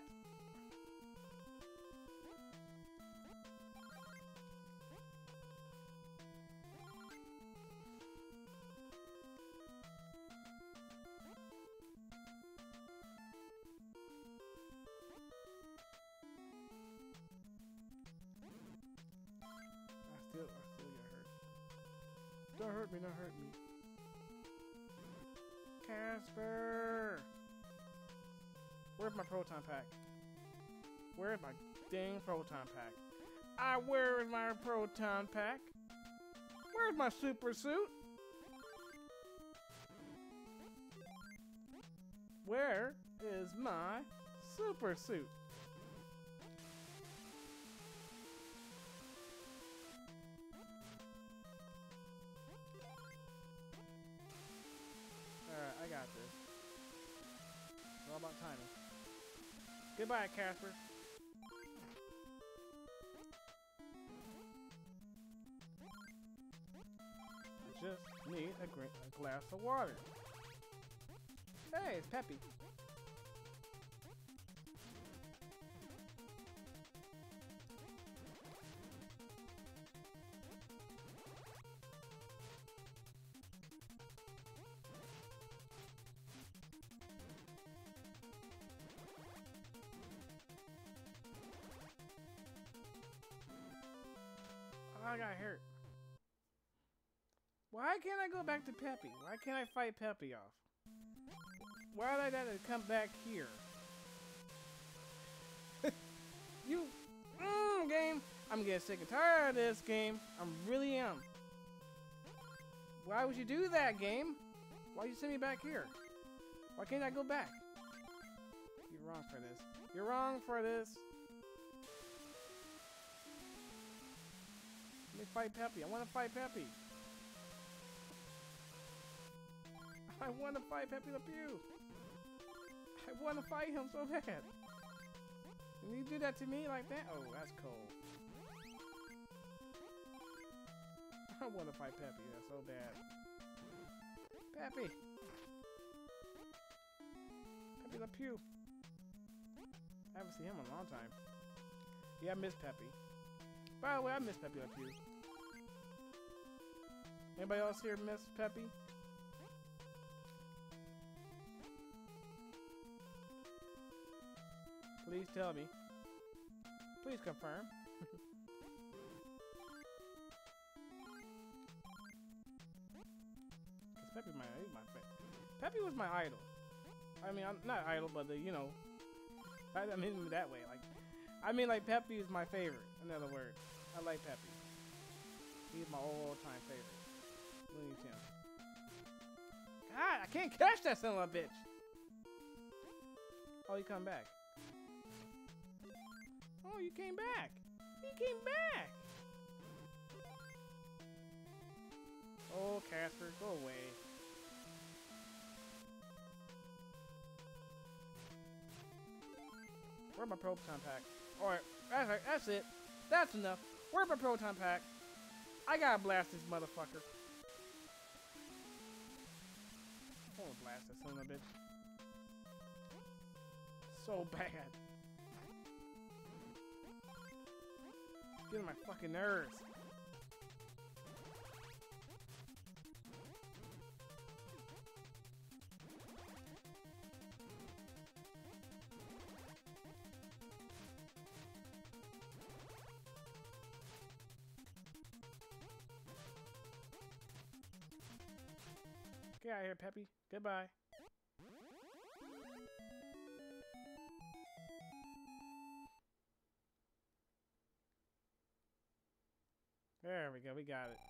I still get hurt. Don't hurt me, don't hurt me. Casper! Where's my proton pack? Where's my dang proton pack? Where's my proton pack? Where's my super suit? Where is my super suit. Alright, I got this. It's all about timing. Goodbye, Casper. I just need a glass of water. Hey, it's Peppy. I got hurt. Why can't I go back to Peppy? Why can't I fight Peppy off? Why did I have to come back here? You game. I'm getting sick and tired of this game. I really am. Why would you do that, game? Why'd you send me back here? Why can't I go back? You're wrong for this. You're wrong for this. Let me fight Peppy. I want to fight Peppy. I want to fight Peppy Le Pew. I want to fight him so bad. Can you do that to me like that? Oh, that's cold. I want to fight Peppy. That's so bad. Peppy. Peppy Le Pew. I haven't seen him in a long time. Yeah, I miss Peppy. By the way, I miss Peppy Le Pew. Anybody else here miss Peppy? Please tell me. Please confirm. Cause Peppy's my favorite. Peppy was my idol. I mean, I'm not idol, but you know, I mean that way. Like, I mean, like Peppy is my favorite. In other words, I like Peppy. He's my all-time favorite. Looney Tunes. God, I can't catch that son of a bitch. Oh, you come back. Oh, you came back. He came back. Oh, Casper, go away. Where's my proton pack? Alright, that's it. That's enough. Where's my proton pack? I gotta blast this motherfucker. I wanna blast this son of a bitch. So bad. Getting my fucking nerves. Get out of here, Peppy. Goodbye. There we go, we got it.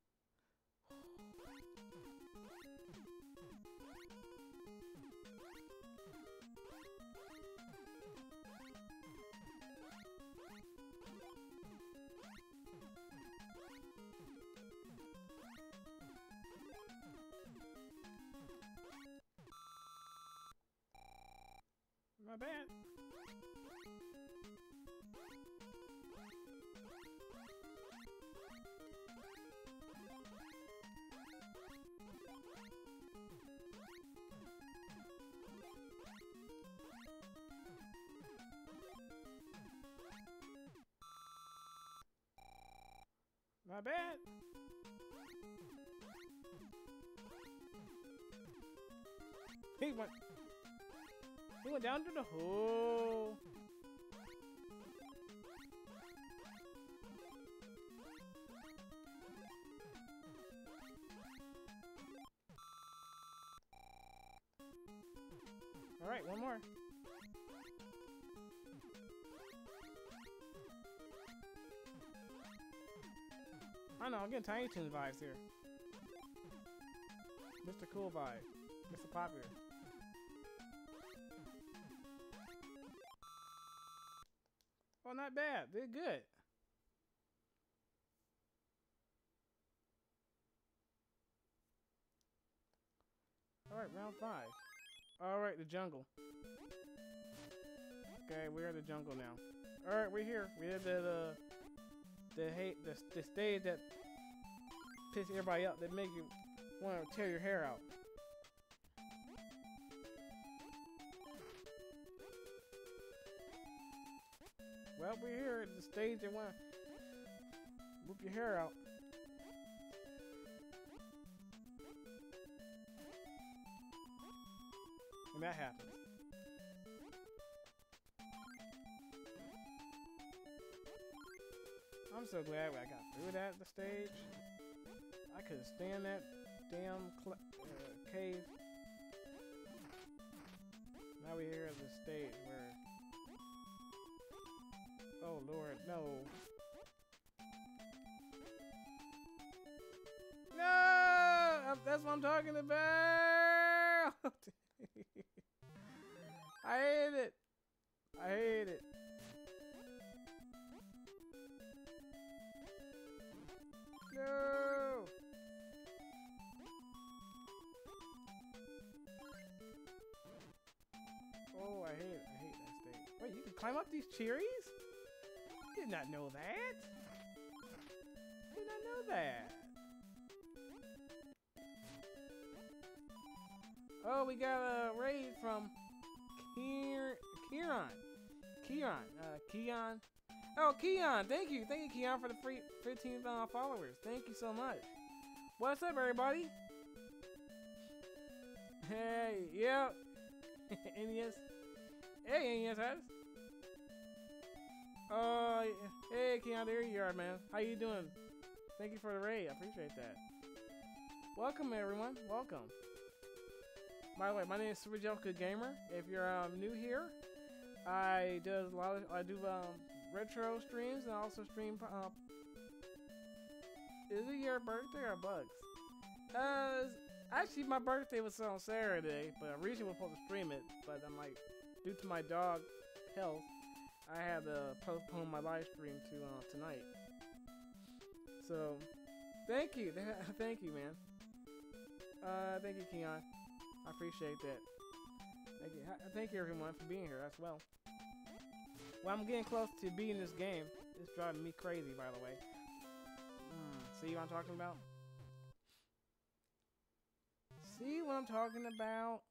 Not bad. Not bad. He went down to the hole. All right, one more. I know, I'm getting Tiny Toons vibes here. Mr. Cool vibe. Mr. Popular. not bad. They're good. Alright, round 5. Alright, the jungle. Okay, we're in the jungle now. Alright, we're here. We have the stage that piss everybody up, that make you want to tear your hair out. Well, we're here at the stage that want to whoop your hair out. And that happens. I'm so glad I got through that at the stage. I couldn't stand that damn cave. Now we're here at the stage where... Oh Lord, no. No! That's what I'm talking about! I hate it. I hate it. No! Oh, I hate that stage. Wait, you can climb up these cherries? Did not know that. Did not know that. Oh, we got a raid from Keon. Oh, Keon, thank you, Keon, for the free 15 followers. Thank you so much. What's up, everybody? Hey, yeah. NES. Hey, NES has. Oh, hey, Keon, there you are, man. How you doing? Thank you for the raid. I appreciate that. Welcome, everyone. Welcome. By the way, my name is Superjelka Gamer. If you're new here, I do retro streams and I also stream. Is it your birthday or Bugs? Actually, my birthday was on Saturday, but I originally was supposed to stream it, but I'm like, due to my dog health, I had to postpone my live stream to tonight. So, thank you, thank you, man. Thank you, Keon. I appreciate that. Thank you, everyone, for being here as well. Well, I'm getting close to beating this game. It's driving me crazy, by the way. See what I'm talking about? See what I'm talking about?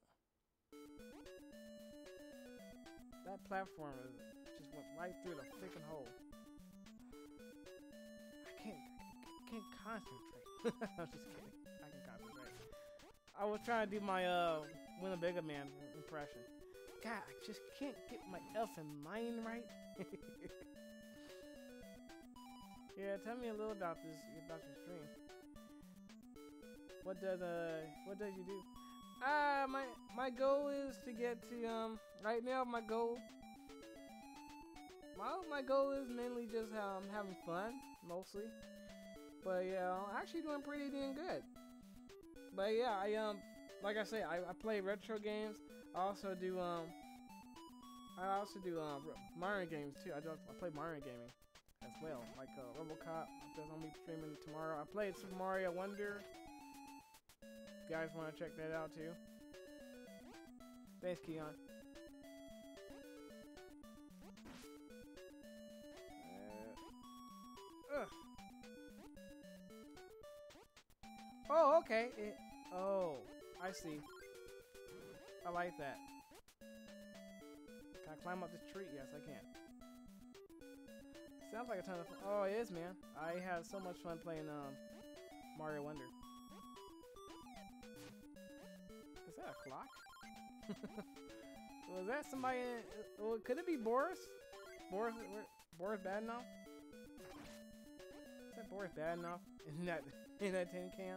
That platform just went right through the freaking hole. I can't concentrate. I'm just kidding. I can concentrate. I was trying to do my Winnebago Man impression. God, I just can't get my effing mind right. Yeah, tell me a little about your stream. What does you do? My goal is to get to right now my goal is mainly just having fun mostly. But yeah, I'm actually doing pretty damn good. But yeah, I like I say, I play retro games. I also do Mario games too. I play Mario gaming as well, like RoboCop. That's gonna be streaming tomorrow. I played Super Mario Wonder. You guys want to check that out too? Thanks, Keon. Oh, okay. Oh, I see. I like that. Can I climb up this tree? Yes, I can. Sounds like a ton of fun. Oh, it is, man. I had so much fun playing Mario Wonder. Is that a clock? Was that somebody? Well, could it be Boris? Boris Badenoff? Is that Boris Badenoff in that tin can?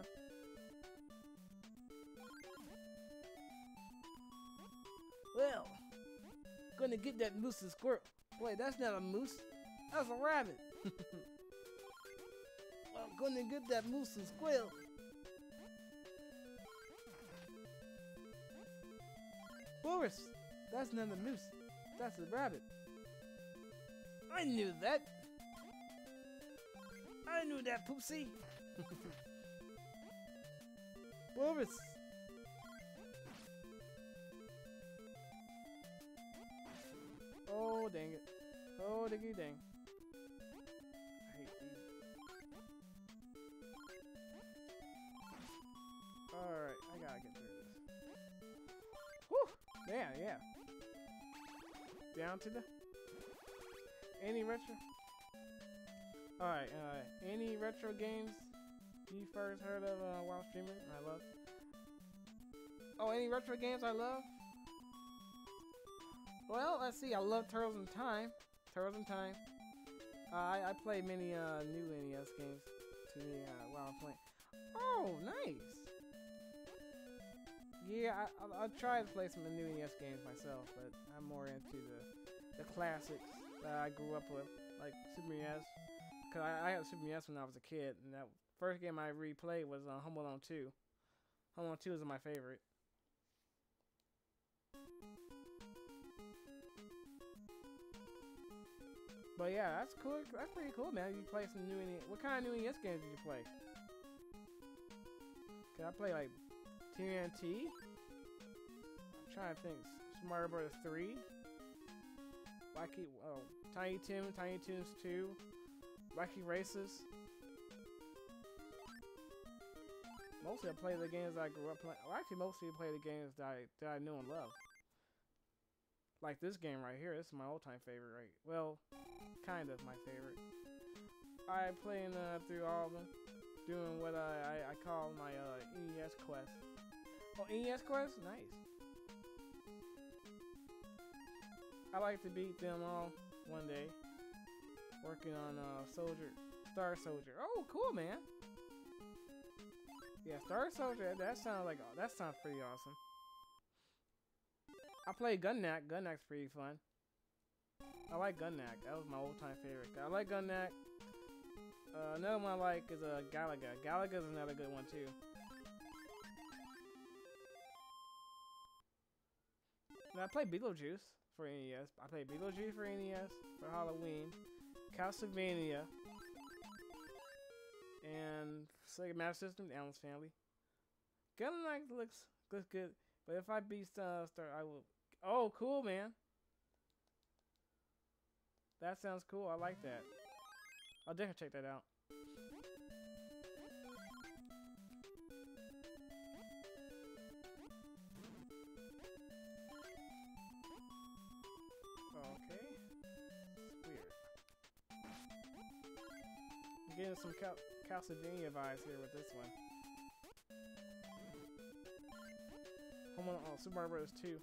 Well, gonna get that moose and squirrel. Wait, that's not a moose. That's a rabbit. Well, gonna get that moose and squirrel. Boris, that's not a moose. That's a rabbit. I knew that. I knew that, Poopsie. Bulbous. Oh, dang it. Oh, diggy dang. I hate these. Alright, I gotta get through this. Whew! Yeah. Down to the... Any retro... Alright, any retro games you first heard of while streaming? I love. Oh, any retro games I love? Well, let's see. I love Turtles in Time. I play many new NES games to me while I'm playing. Oh, nice. Yeah, I tried to play some new NES games myself, but I'm more into the classics that I grew up with, like Super NES. Cause I had Super NES when I was a kid, and that first game I replayed was Home Alone 2. Home Alone 2 is my favorite. But yeah, that's cool. That's pretty cool, man. You play some new NES. What kind of new NES games did you play? Cause I play like TNT. I'm trying to think. Super Mario Bros. 3. Tiny Toons 2. Wacky Races. Mostly I play the games that I grew up playing. Well, actually, mostly I play the games that I knew and loved. Like this game right here. This is my all-time favorite, right? Well, kind of my favorite. I'm playing through all of them, doing what I call my NES quest. Oh, NES quest? Nice. I like to beat them all one day. Working on Star Soldier. Oh, cool, man. Yeah, Star Soldier. That sounds pretty awesome. I played Gunnak. Gunnak's pretty fun. I like Gunnak. That was my old-time favorite. I like Gunnak. Another one I like is Galaga. Galaga's another good one too. And I played Beetlejuice for NES. I played Beetlejuice for NES for Halloween. Castlevania. And Sega Master System, the Addams Family. Gunnak looks good. But if I beat Star, I will... Oh, cool, man. That sounds cool. I like that. I'll definitely check that out. Okay. It's weird. I'm getting some Castlevania vibes here with this one. Home on Super Mario Bros. 2.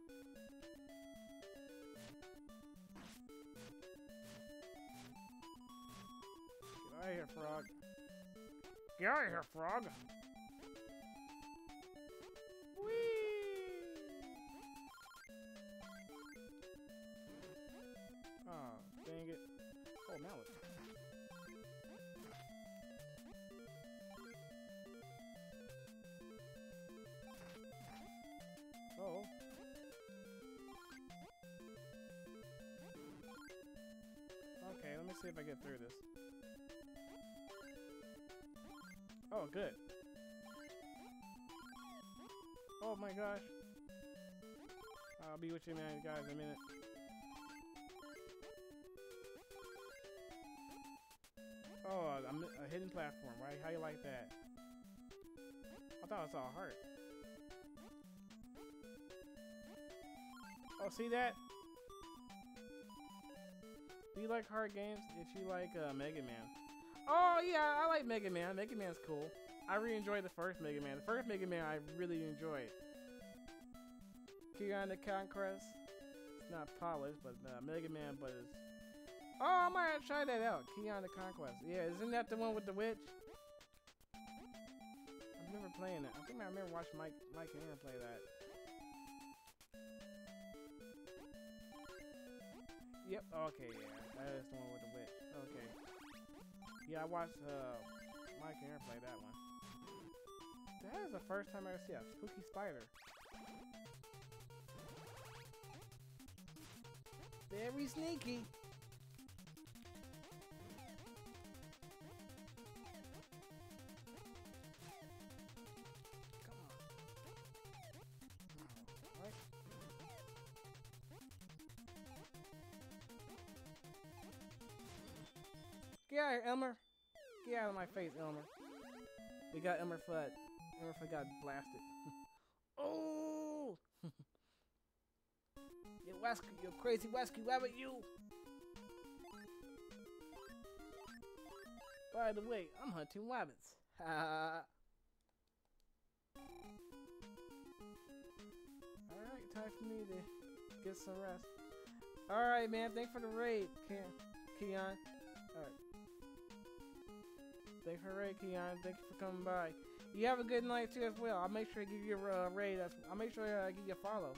Get out of here, frog. Get out of here, frog! Whee! Oh, dang it. Oh, mallet. Oh. Okay, let me see if I get through this. Oh, good. Oh my gosh. I'll be with you, man, guys, in a minute. Oh, a hidden platform, right? How you like that? I thought I saw a heart. Oh, see that? Do you like hard games? If you like Mega Man. Oh yeah, I like Mega Man. Mega Man's cool. I really enjoyed the first Mega Man. The first Mega Man I really enjoyed. Key on the Conquest. It's not polished, but Mega Man, but it's... Oh, I might have to try that out. Key on the Conquest. Yeah, isn't that the one with the witch? I remember playing that. I think I remember watching Mike and Aaron play that. Yep, okay, yeah. That is the one with the witch. Okay. Yeah, I watched Mike and Aaron play that one. That is the first time I ever see a spooky spider. Very sneaky. Get out of here, Elmer. Get out of my face, Elmer. We got Elmer Fudd. Elmer Fudd got blasted. Oh! You Wesky, you crazy Wesky Rabbit, you! By the way, I'm hunting rabbits. Ha! Alright, time for me to get some rest. Alright, man, thanks for the raid, Keon. Alright. Thanks for the raid, Keon. Thank you for coming by. You have a good night too as well. I'll make sure to give you a raid. I'll make sure I give you a follow.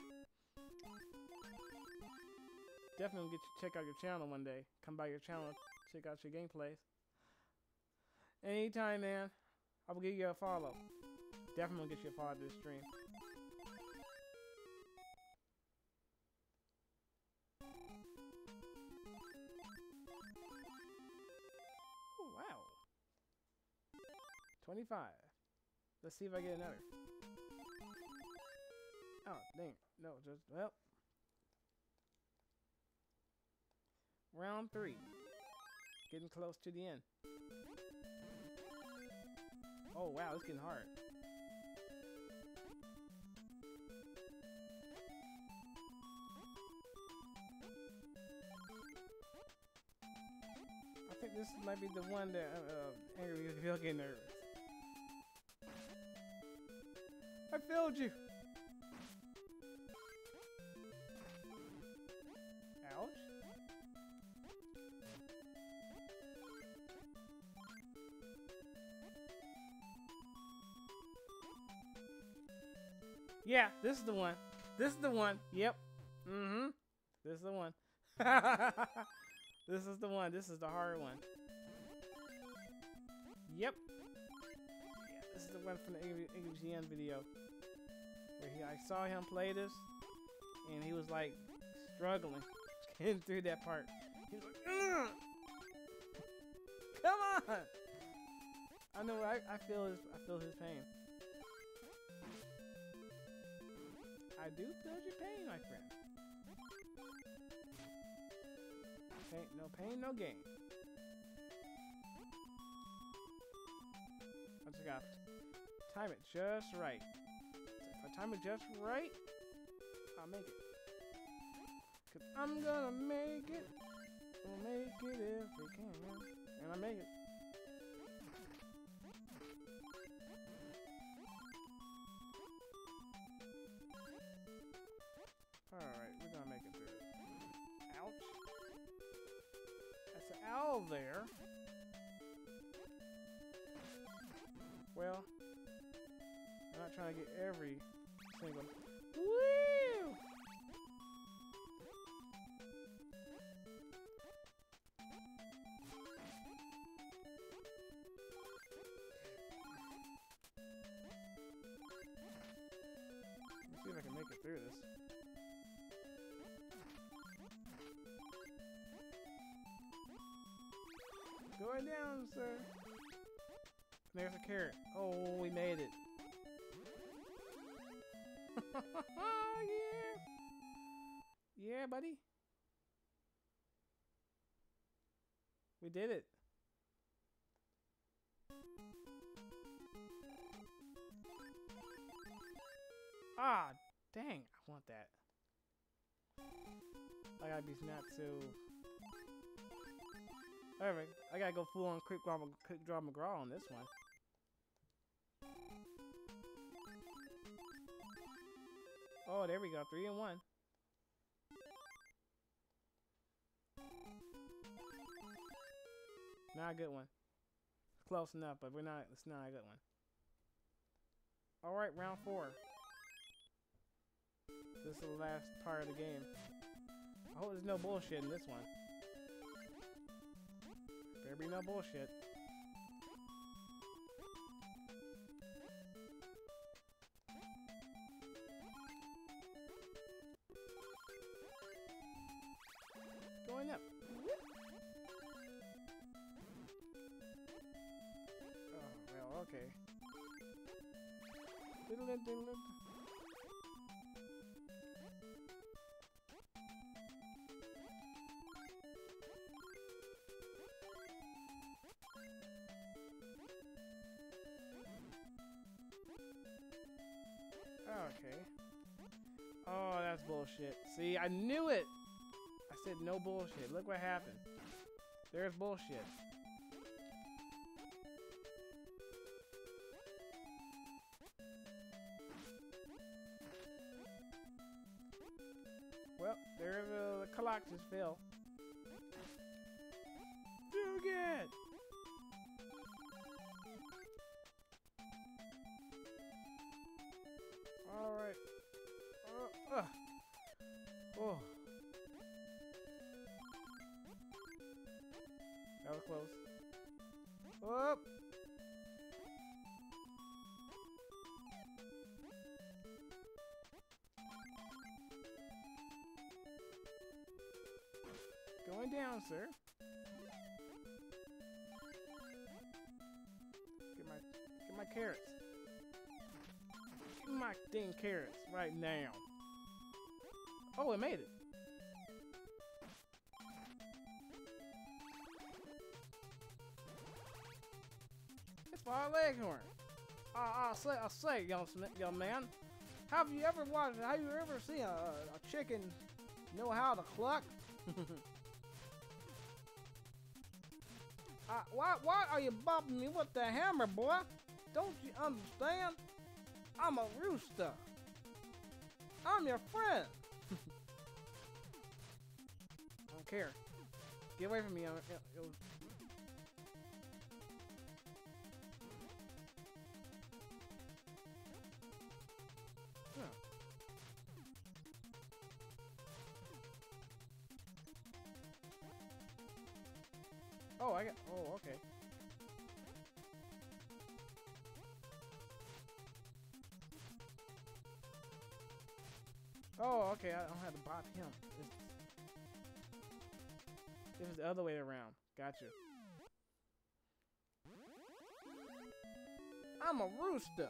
Definitely get you check out your channel one day. Come by your channel, check out your gameplays. Anytime, man. I will give you a follow. Definitely get you a follow to this stream. Oh, wow. 25. Let's see if I get another. Oh, dang. No, just, well. Round 3. Getting close to the end. Oh, wow, it's getting hard. I think this might be the one that angry if you'll get nervous. I failed you! Ouch. Yeah, this is the one. This is the one. Yep. Mm-hmm. This is the one. This is the one. This is the hard one. Yep. Yeah, this is the one from the AGN video. Where I saw him play this, and he was like struggling getting through that part. He was like, ugh! Come on! I know. I feel his pain. I do feel your pain, my friend. No pain, no gain. I just gotta time it just right. If I time it just right, I'll make it. Cause I'm gonna make it. We'll make it if we can. And I make it. Alright, we're gonna make it through it. Ouch. That's an owl there. Well, I'm not trying to get every single... Woo! Let's see if I can make it through this. Going down, sir. There's a carrot. Oh, we made it. Yeah. Yeah, buddy. We did it. Ah, dang. I want that. I gotta be Natsu. Alright, I gotta go full on quick draw McGraw on this one. Oh, there we go. 3 and 1. Not a good one. Close enough, but it's not a good one. Alright, round 4. This is the last part of the game. I hope there's no bullshit in this one. There be no bullshit. Going up. Oh, well, okay. Diddle-diddle-diddle. Okay. Oh, that's bullshit. See, I knew it! I said no bullshit. Look what happened. There's bullshit. Well, there's the clock just fell. Do it! Alright. Oh. That was close. Whoop! Going down, sir. Get my carrots. Get my dang carrots right now. Oh, it made it. It's for our leghorn. I'll say, young man. Have you ever seen a chicken know how to cluck? Why are you bopping me with the hammer, boy? Don't you understand? I'm a rooster. I'm your friend. I don't care. Get away from me. Huh. Oh, oh, okay. Oh, okay, I don't have to bop him. It was the other way around. Gotcha. I'm a rooster.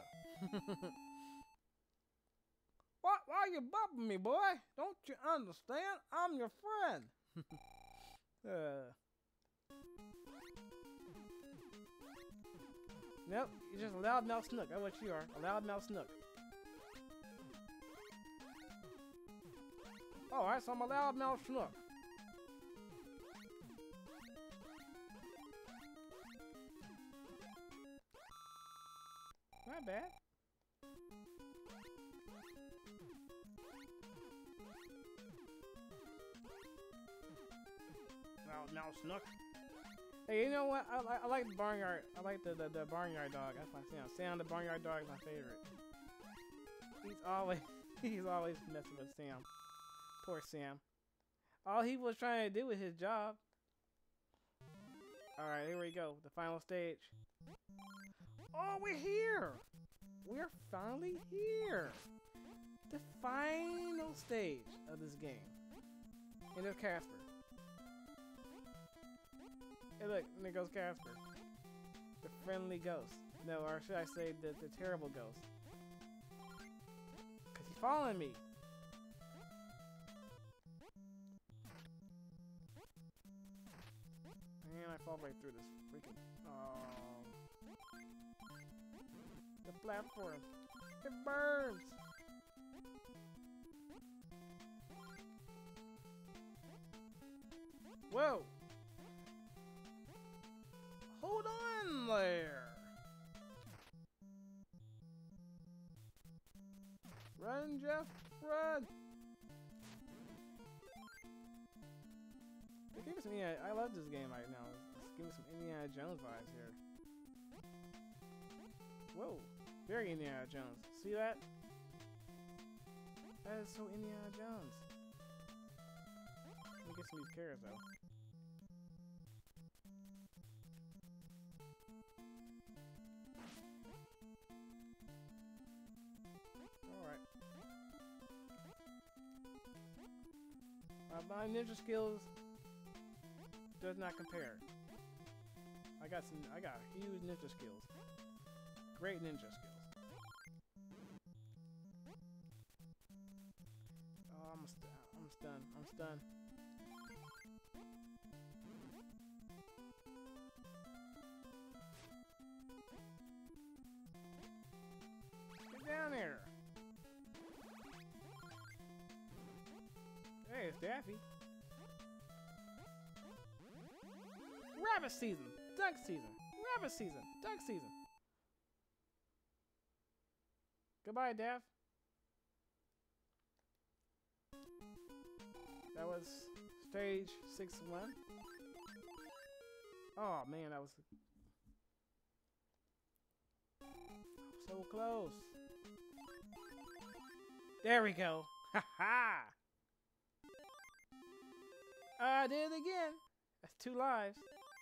Why are you bopping me, boy? Don't you understand? I'm your friend. Nope, you're just a loudmouth snook. That's what you are. A loudmouth snook. Alright, so I'm a loudmouth snook. Not bad. Loudmouth snook. Hey, you know what? I like the barnyard. I like the barnyard dog. That's my Sam. Sam the barnyard dog is my favorite. He's always messing with Sam. Poor Sam. All he was trying to do with his job. All right, here we go. The final stage. Oh, we're here. We're finally here. The final stage of this game. And there's Casper. Hey, look, and there goes Casper. The friendly ghost. No, or should I say the terrible ghost. Because he's following me. And I fall right through this freaking... Oh. The platform. It burns. Whoa. Hold on there! Run, Jeff, run! Give me some I love this game right now. Let's give me some Indiana Jones vibes here. Whoa, very Indiana Jones. See that? That is so Indiana Jones. Let me get some of these carrots though. My ninja skills does not compare. I got huge ninja skills. Great ninja skills. Oh, I'm stunned. I'm stunned. Get down here. Daffy. Rabbit season, duck season, rabbit season, duck season. Goodbye, Daff. That was stage 6-1. Oh man, that was so close. There we go. Ha ha! I did it again. That's 2 lives.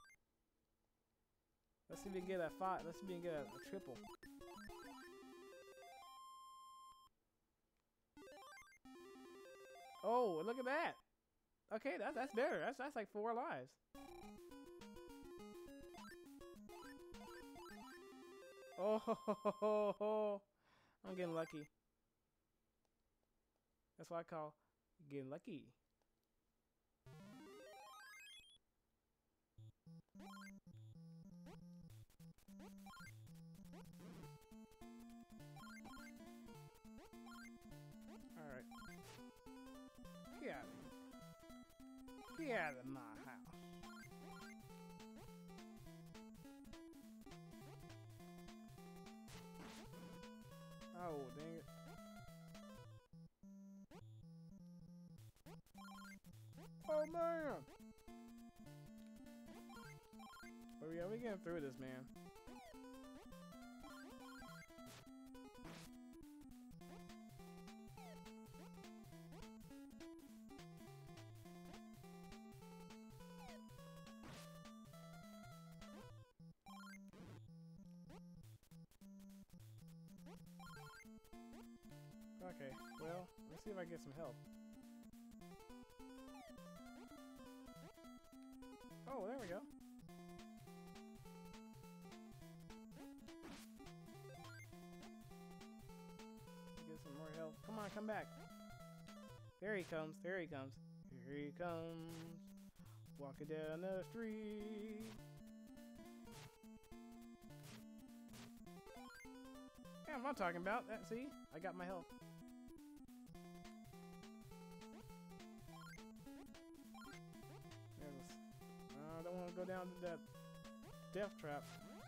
Let's see if we can get a 5. Let's see if we can get a triple. Oh, look at that. Okay, that's better. That's like 4 lives. Oh, ho, ho, ho, ho. I'm getting lucky. That's what I call getting lucky. Alright. Get out of here. Get out of my house. Oh, dang it. Oh, man! But yeah, we getting through this, man. Okay, well, let's see if I get some help. Oh, there we go. Get some more help. Come on, come back. There he comes, there he comes. Here he comes. Walking down the street. Yeah, I'm not talking about that. See? I got my help. I don't want to go down to that death trap.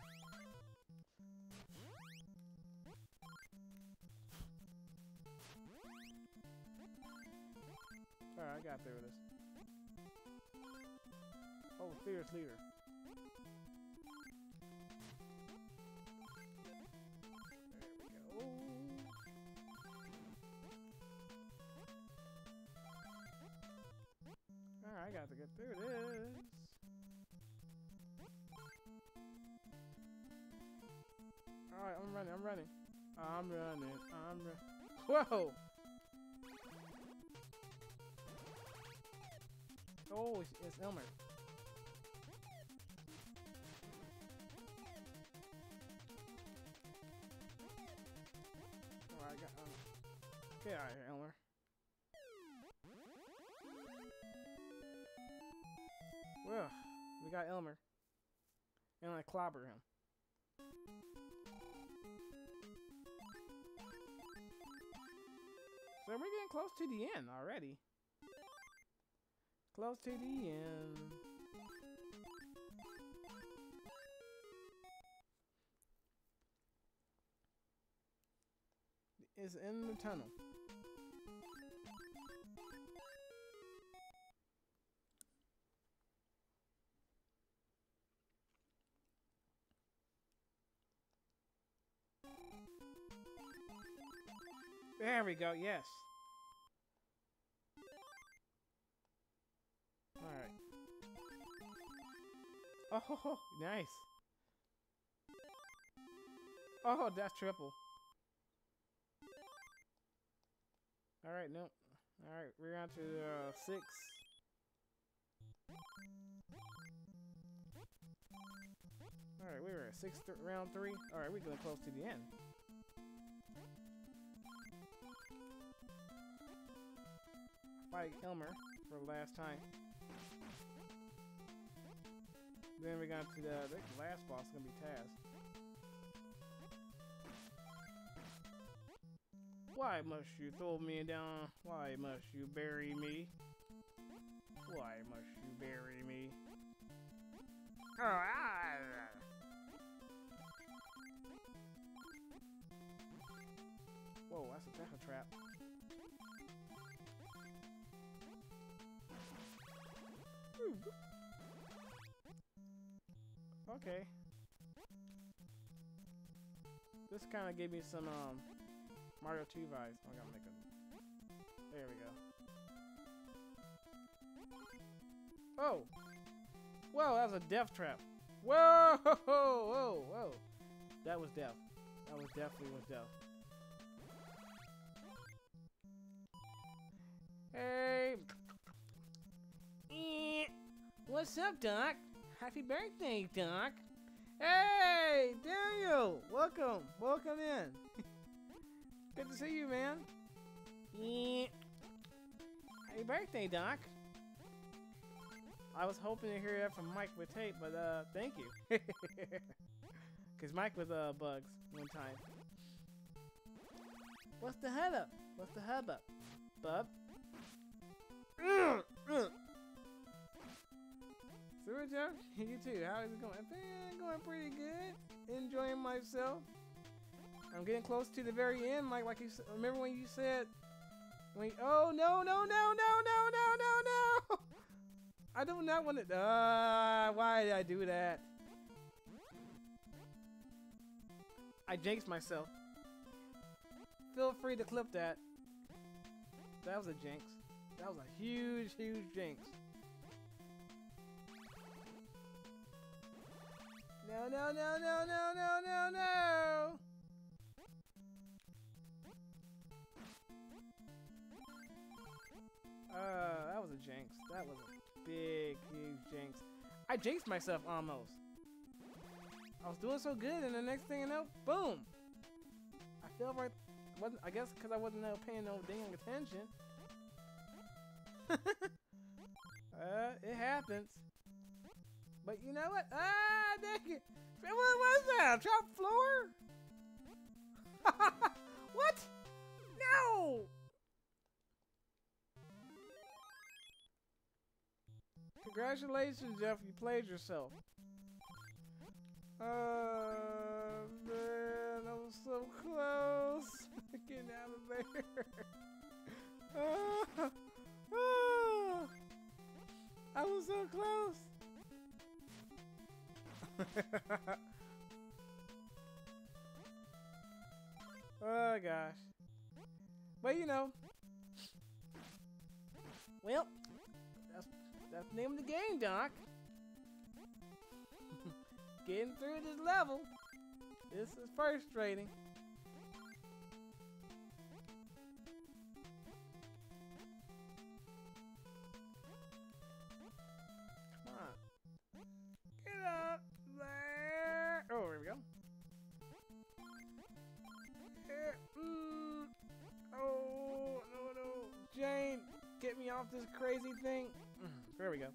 Alright, I got through this. Oh, fierce leader. There we go. Alright, I got to get through this. Alright, I'm running, I'm running. I'm running, I'm running. Whoa! Oh, it's Elmer. Alright, I got, get out of here, Elmer. Well, we got Elmer. And I clobber him. So we're getting close to the end already. Close to the end. It's in the tunnel. There we go, yes. Alright. Oh, nice. Oh, that's triple. Alright, nope. Alright, we're on to 6. Alright, we were at round 3. Alright, we're getting close to the end. Fight Elmer for the last time. Then we got to the last boss, gonna be Taz. Why must you throw me down? Why must you bury me? Why must you bury me? Ah. Whoa, that's a trap. Okay. This kind of gave me some Mario 2 vibes. I gotta make a. There we go. Oh! Whoa, that was a death trap. Whoa! Whoa! Whoa! That was death. That was definitely death. Hey! What's up, Doc? Happy birthday, Doc! Hey, Daniel! Welcome! Welcome in! Good to see you, man! Happy birthday, Doc! I was hoping to hear that from Mike with tape, but thank you. Cause Mike was bugs one time. What's the hubbub? What's the hubbub? Bub? Super Joe? You too. How is it going? Going pretty good. Enjoying myself. I'm getting close to the very end, Mike. Like you remember when you said, oh no no no no no no no no! I do not want to. Why did I do that? I jinxed myself. Feel free to clip that. That was a jinx. That was a huge, huge jinx. No, no, no, no, no, no, no, no! That was a jinx. That was a big, huge jinx. I jinxed myself almost. I was doing so good, and the next thing you know, boom! I feel right. I guess because I wasn't paying no dang attention. It happens. But you know what? Ah, dang it! What was that? Top floor? What? No! Congratulations, Jeff. You played yourself. Man, I was so close. Getting out of there. I was so close. Oh gosh. But you know, well, that's the name of the game, Doc. Getting through this level, this is frustrating. Come on, get up there. Oh, there we go. Oh, no, no. Jane, get me off this crazy thing. There we go.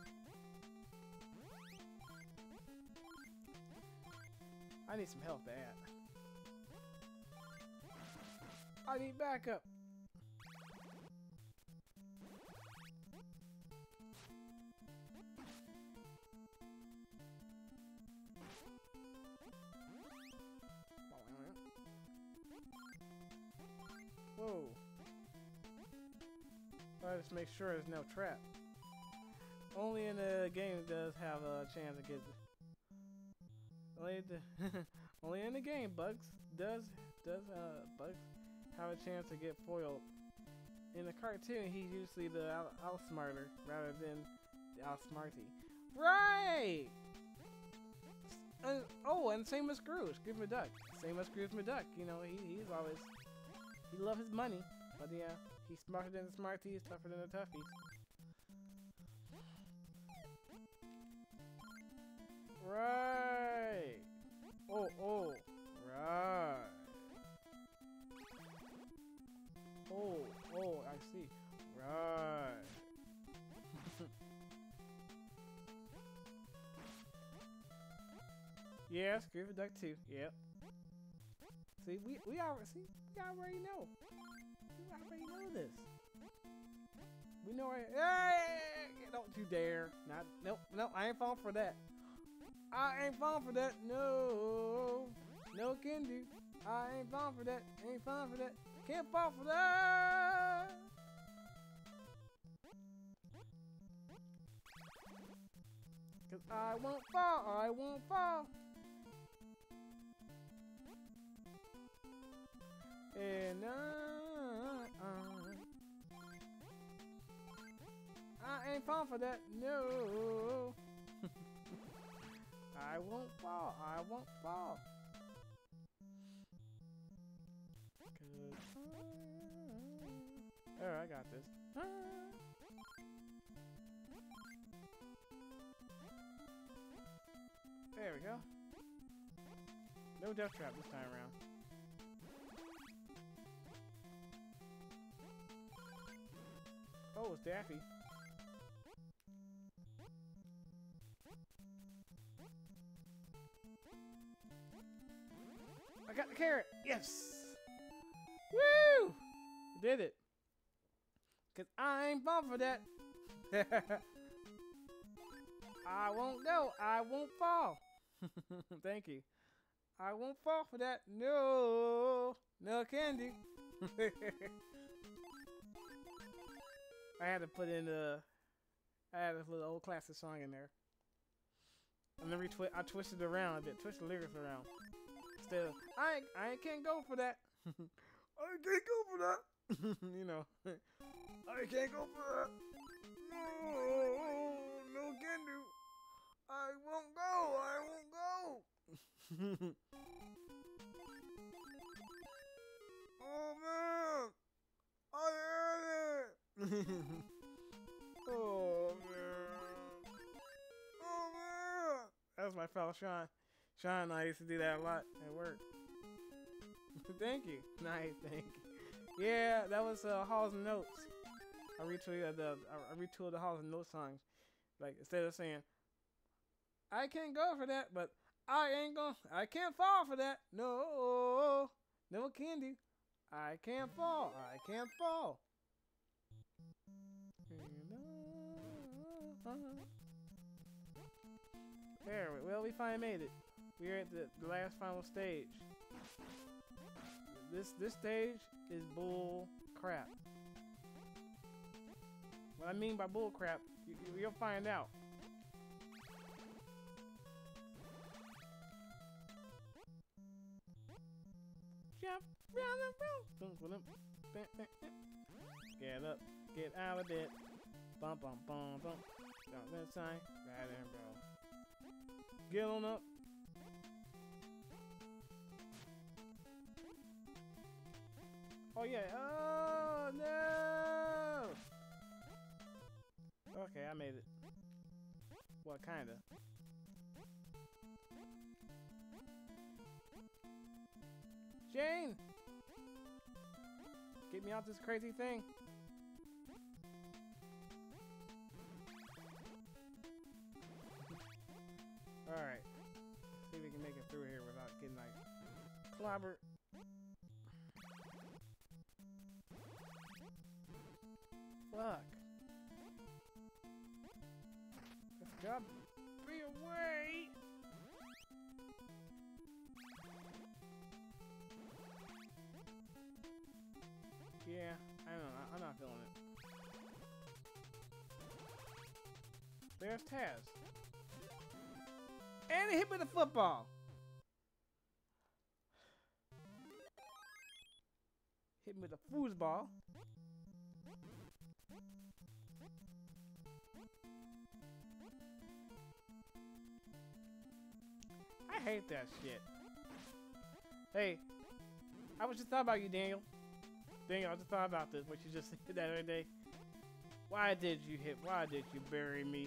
I need some help bad. I need backup. Whoa. I just make sure there's no trap. Only in the game does have a chance to get. Only in the game, Bugs does Bugs have a chance to get foiled. In the cartoon, he's usually the outsmarter rather than the outsmarty. Right. Oh, and same with Scrooge McDuck. Same with Scrooge McDuck. You know, he's always he loves his money, but yeah, he's smarter than the smarties, tougher than the toughies. Right. Oh, right. Oh, I see. Right. Yeah, Scrooge McDuck too. Yep. See, we already know. We already know this. We know it. Hey, don't do dare. Not, nope, nope, I ain't falling for that. I ain't falling for that, no. No can do. I ain't falling for that, ain't falling for that. Can't fall for that. Cause I won't fall, I won't fall. And I ain't falling for that, no. I won't fall, I won't fall. Oh, I got this. There we go. No death trap this time around. Oh, it's Daffy. I got the carrot! Yes! Woo! Did it. Cause I ain't falling for that. I won't go. I won't fall. Thank you. I won't fall for that. No. No candy. I had to put in I had a little old classic song in there. And then I twisted it around a bit. Twist the lyrics around. Instead of, I can't go for that. I can't go for that. You know. I can't go for that. No. No can do. I won't go. I won't go. Oh man. I heard it. Oh man. Oh man. That was my fellow Sean. Sean and I used to do that a lot at work. Thank you. Nice, thank you. Yeah, that was Halls and Notes. I retweeted the Halls and Notes songs. Like instead of saying, I can't go for that, but I can't fall for that. No, no candy. I can't fall. I can't fall. There, well, we finally made it. We're at the last final stage. This stage is bull crap. What I mean by bull crap, you'll find out. Jump round the room. Get up, get out of bed. Bum bum bum bum. Down this side, right there, bro. Get on up. Oh yeah. Oh no. Okay, I made it. Well, kinda. Jane! Get me out this crazy thing. Alright. See if we can make it through here without getting like clobbered. Fuck. There's gotta be a way. Yeah, I don't know. I'm not feeling it. There's Taz. And he hit me with a football. Hit me with a foosball. I hate that shit. Hey, I was just thought about you, Daniel. Daniel, I just thought about this, what you just said that other day. Why did you bury me?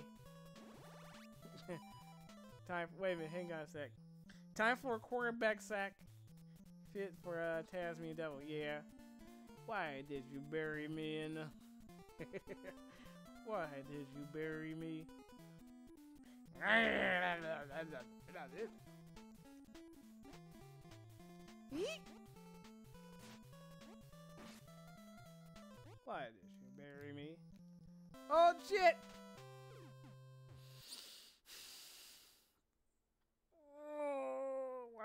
Wait a minute, hang on a sec. Time for a quarterback sack. Fit for Tasmanian Devil, yeah. Why did you bury me in the... Why did you bury me? Why did you bury me? Oh shit!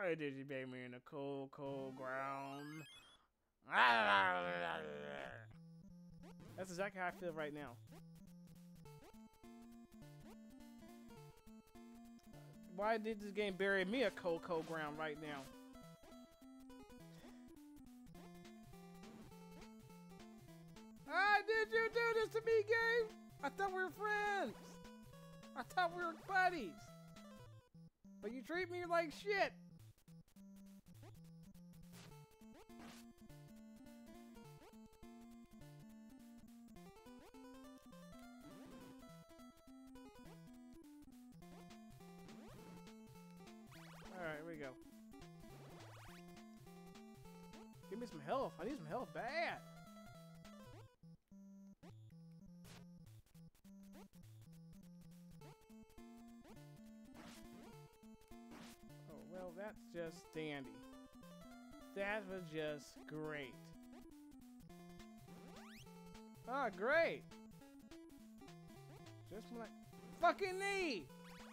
Why did you bring me in the cold, cold ground? That's exactly how I feel right now. Why did this game bury me a cold, cold ground right now? Did you do this to me, game? I thought we were friends. I thought we were buddies. But you treat me like shit. Alright, here we go. Give me some health. I need some health bad. Oh, well, that's just dandy. That was just great. Ah, great. Just my fucking knee.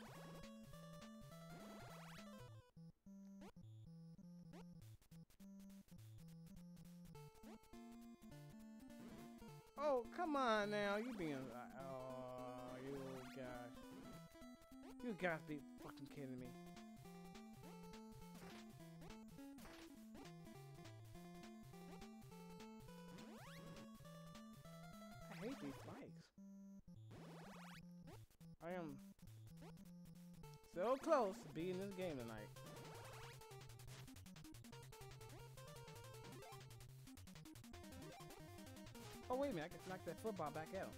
Oh, come on now. You being... Oh, you gosh. You gotta be fucking kidding me. I hate these bikes. I am so close to beating this game tonight. Oh, wait a minute, I can knock that football back out.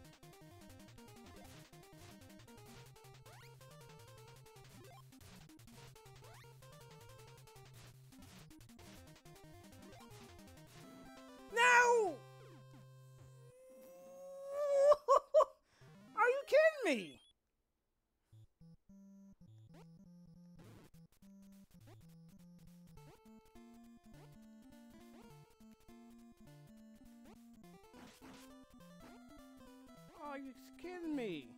No! Are you kidding me? Oh, you just kidding me?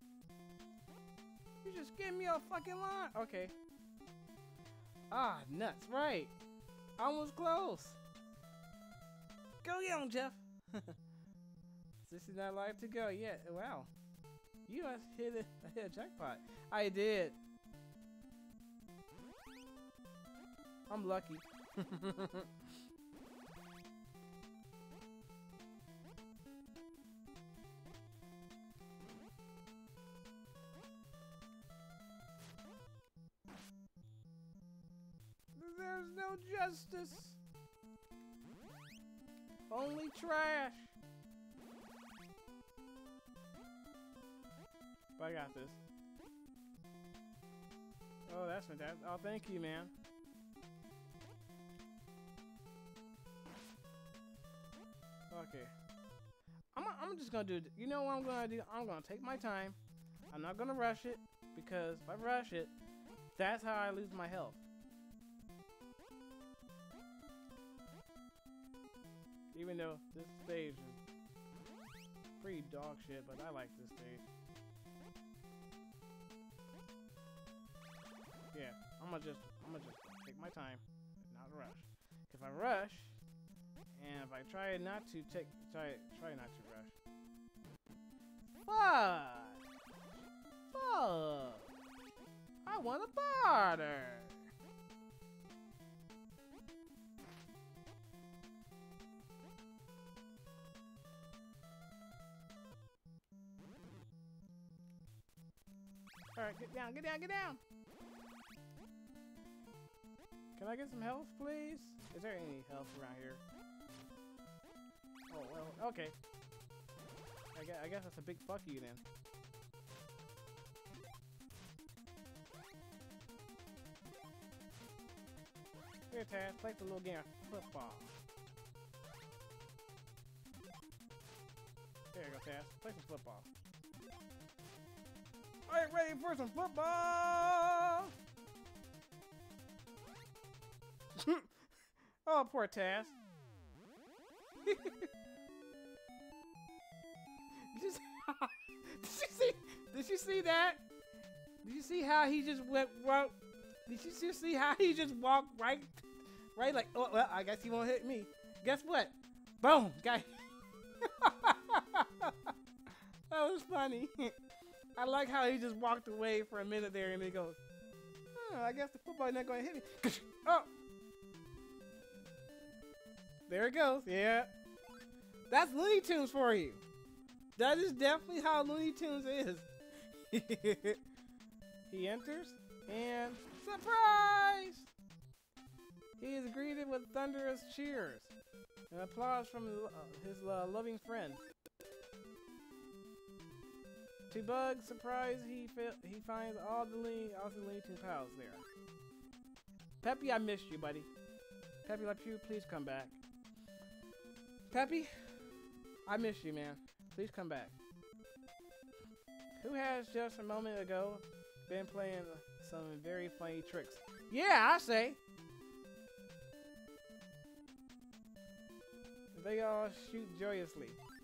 You just gave me a fucking line. Okay. Ah, nuts. Right. Almost close. Go get him, Jeff. This is not life to go yet. Wow. You must hit a jackpot. I did. I'm lucky. There's no justice. Only trash. But I got this. Oh, that's fantastic. Oh, thank you, man. Okay. I'm just gonna do. You know what I'm gonna do? I'm gonna take my time. I'm not gonna rush it, because if I rush it, that's how I lose my health. Even though this stage is pretty dog shit, but I like this stage. Yeah, I'm gonna just take my time, not rush. If I rush, and if I try not to try not to rush. Fuck! Fuck! I want a barter. Alright, get down, get down, get down! Can I get some health, please? Is there any health around here? Oh, well, okay. I guess that's a big fuck you then. Here, Taz, play the little game of football. There you go, Taz. Play some football. Are you ready for some football? Oh, poor Taz. Did you see that? Did you see how he just went? Did you just see how he just walked right like, oh, well, I guess he won't hit me. Guess what? Boom, guy. That was funny. I like how he just walked away for a minute there and he goes, oh, I guess the football not going to hit me. Oh. There it goes. Yeah. That's Looney Tunes for you. That is definitely how Looney Tunes is. He enters and surprise! He is greeted with thunderous cheers and applause from his loving friend. To Bug's surprise, he finds all the Looney Tunes pals there. Peppy, I missed you, buddy. Peppy Le Pew, please come back. Peppy, I miss you, man. Please come back. Who has just a moment ago been playing some very funny tricks? Yeah, I say. They all shoot joyously.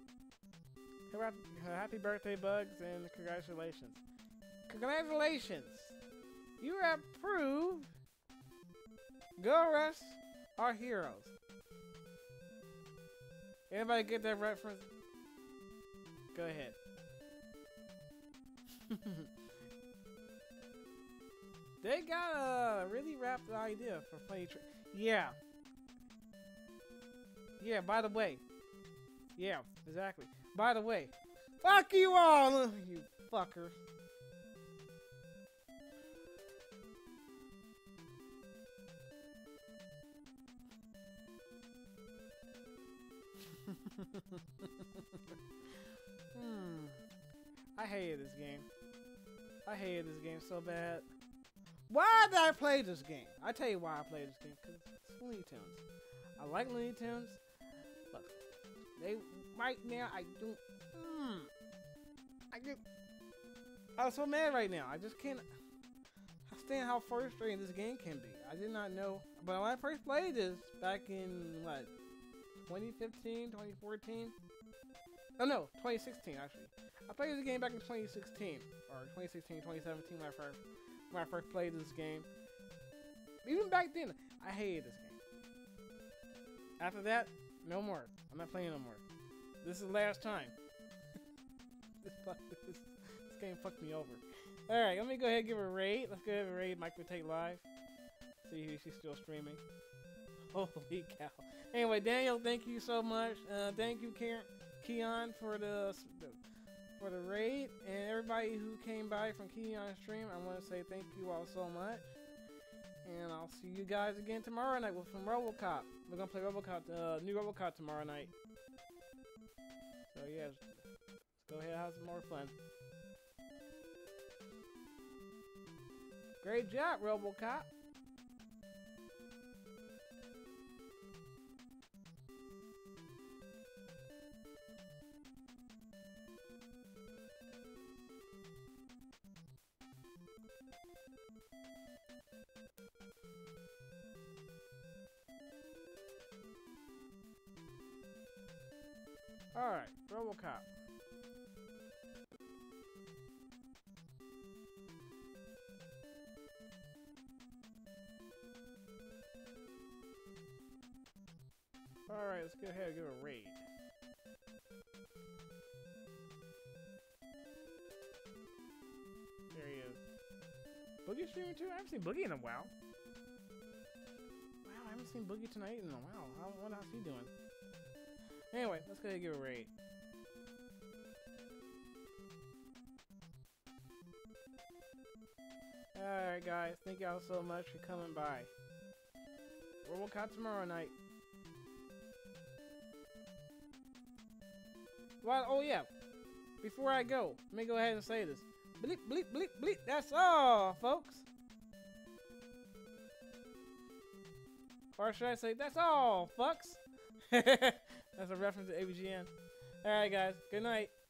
Happy birthday, Bugs, and congratulations. Congratulations! You have proved Go Rush are heroes. Anybody get that reference? Go ahead. They got a really wrapped idea for funny trick. Yeah. Yeah, by the way. Yeah, exactly. By the way. Fuck you all, you fucker. I hated this game. I hated this game so bad. Why did I play this game? I tell you why I played this game. Because it's Looney Tunes. I like Looney Tunes. Look, right now I don't. I'm so mad right now. I just can't understand how frustrating this game can be. I did not know. But when I first played this back in what, 2015, 2014. Oh no, 2016 actually. I played this game back in 2016 or 2016, 2017 when I first played this game. Even back then, I hated this game. After that, no more. I'm not playing no more. This is the last time. This game fucked me over. Alright, let me go ahead and give her a raid. Let's go ahead and raid Mike Take Live. See if she's still streaming. Holy cow. Anyway, Daniel, thank you so much. Thank you, Keon, for the raid. And everybody who came by from Keon's stream, I want to say thank you all so much. And I'll see you guys again tomorrow night with some RoboCop. We're gonna play RoboCop, new RoboCop tomorrow night. So yeah, let's go ahead and have some more fun. Great job, RoboCop. Alright, RoboCop. Alright, let's go ahead and give a raid. There he is. Boogie streaming too? I haven't seen Boogie in a while. Wow, I haven't seen Boogie tonight in a while. I wonder how he's doing. Anyway, let's go ahead and give a raid. Alright guys, thank y'all so much for coming by. RoboCop tomorrow night. Well, oh yeah, before I go, let me go ahead and say this. Bleep, bleep, bleep, bleep, that's all, folks. Or should I say, that's all, fucks. That's a reference to ABGN. Alright guys, good night.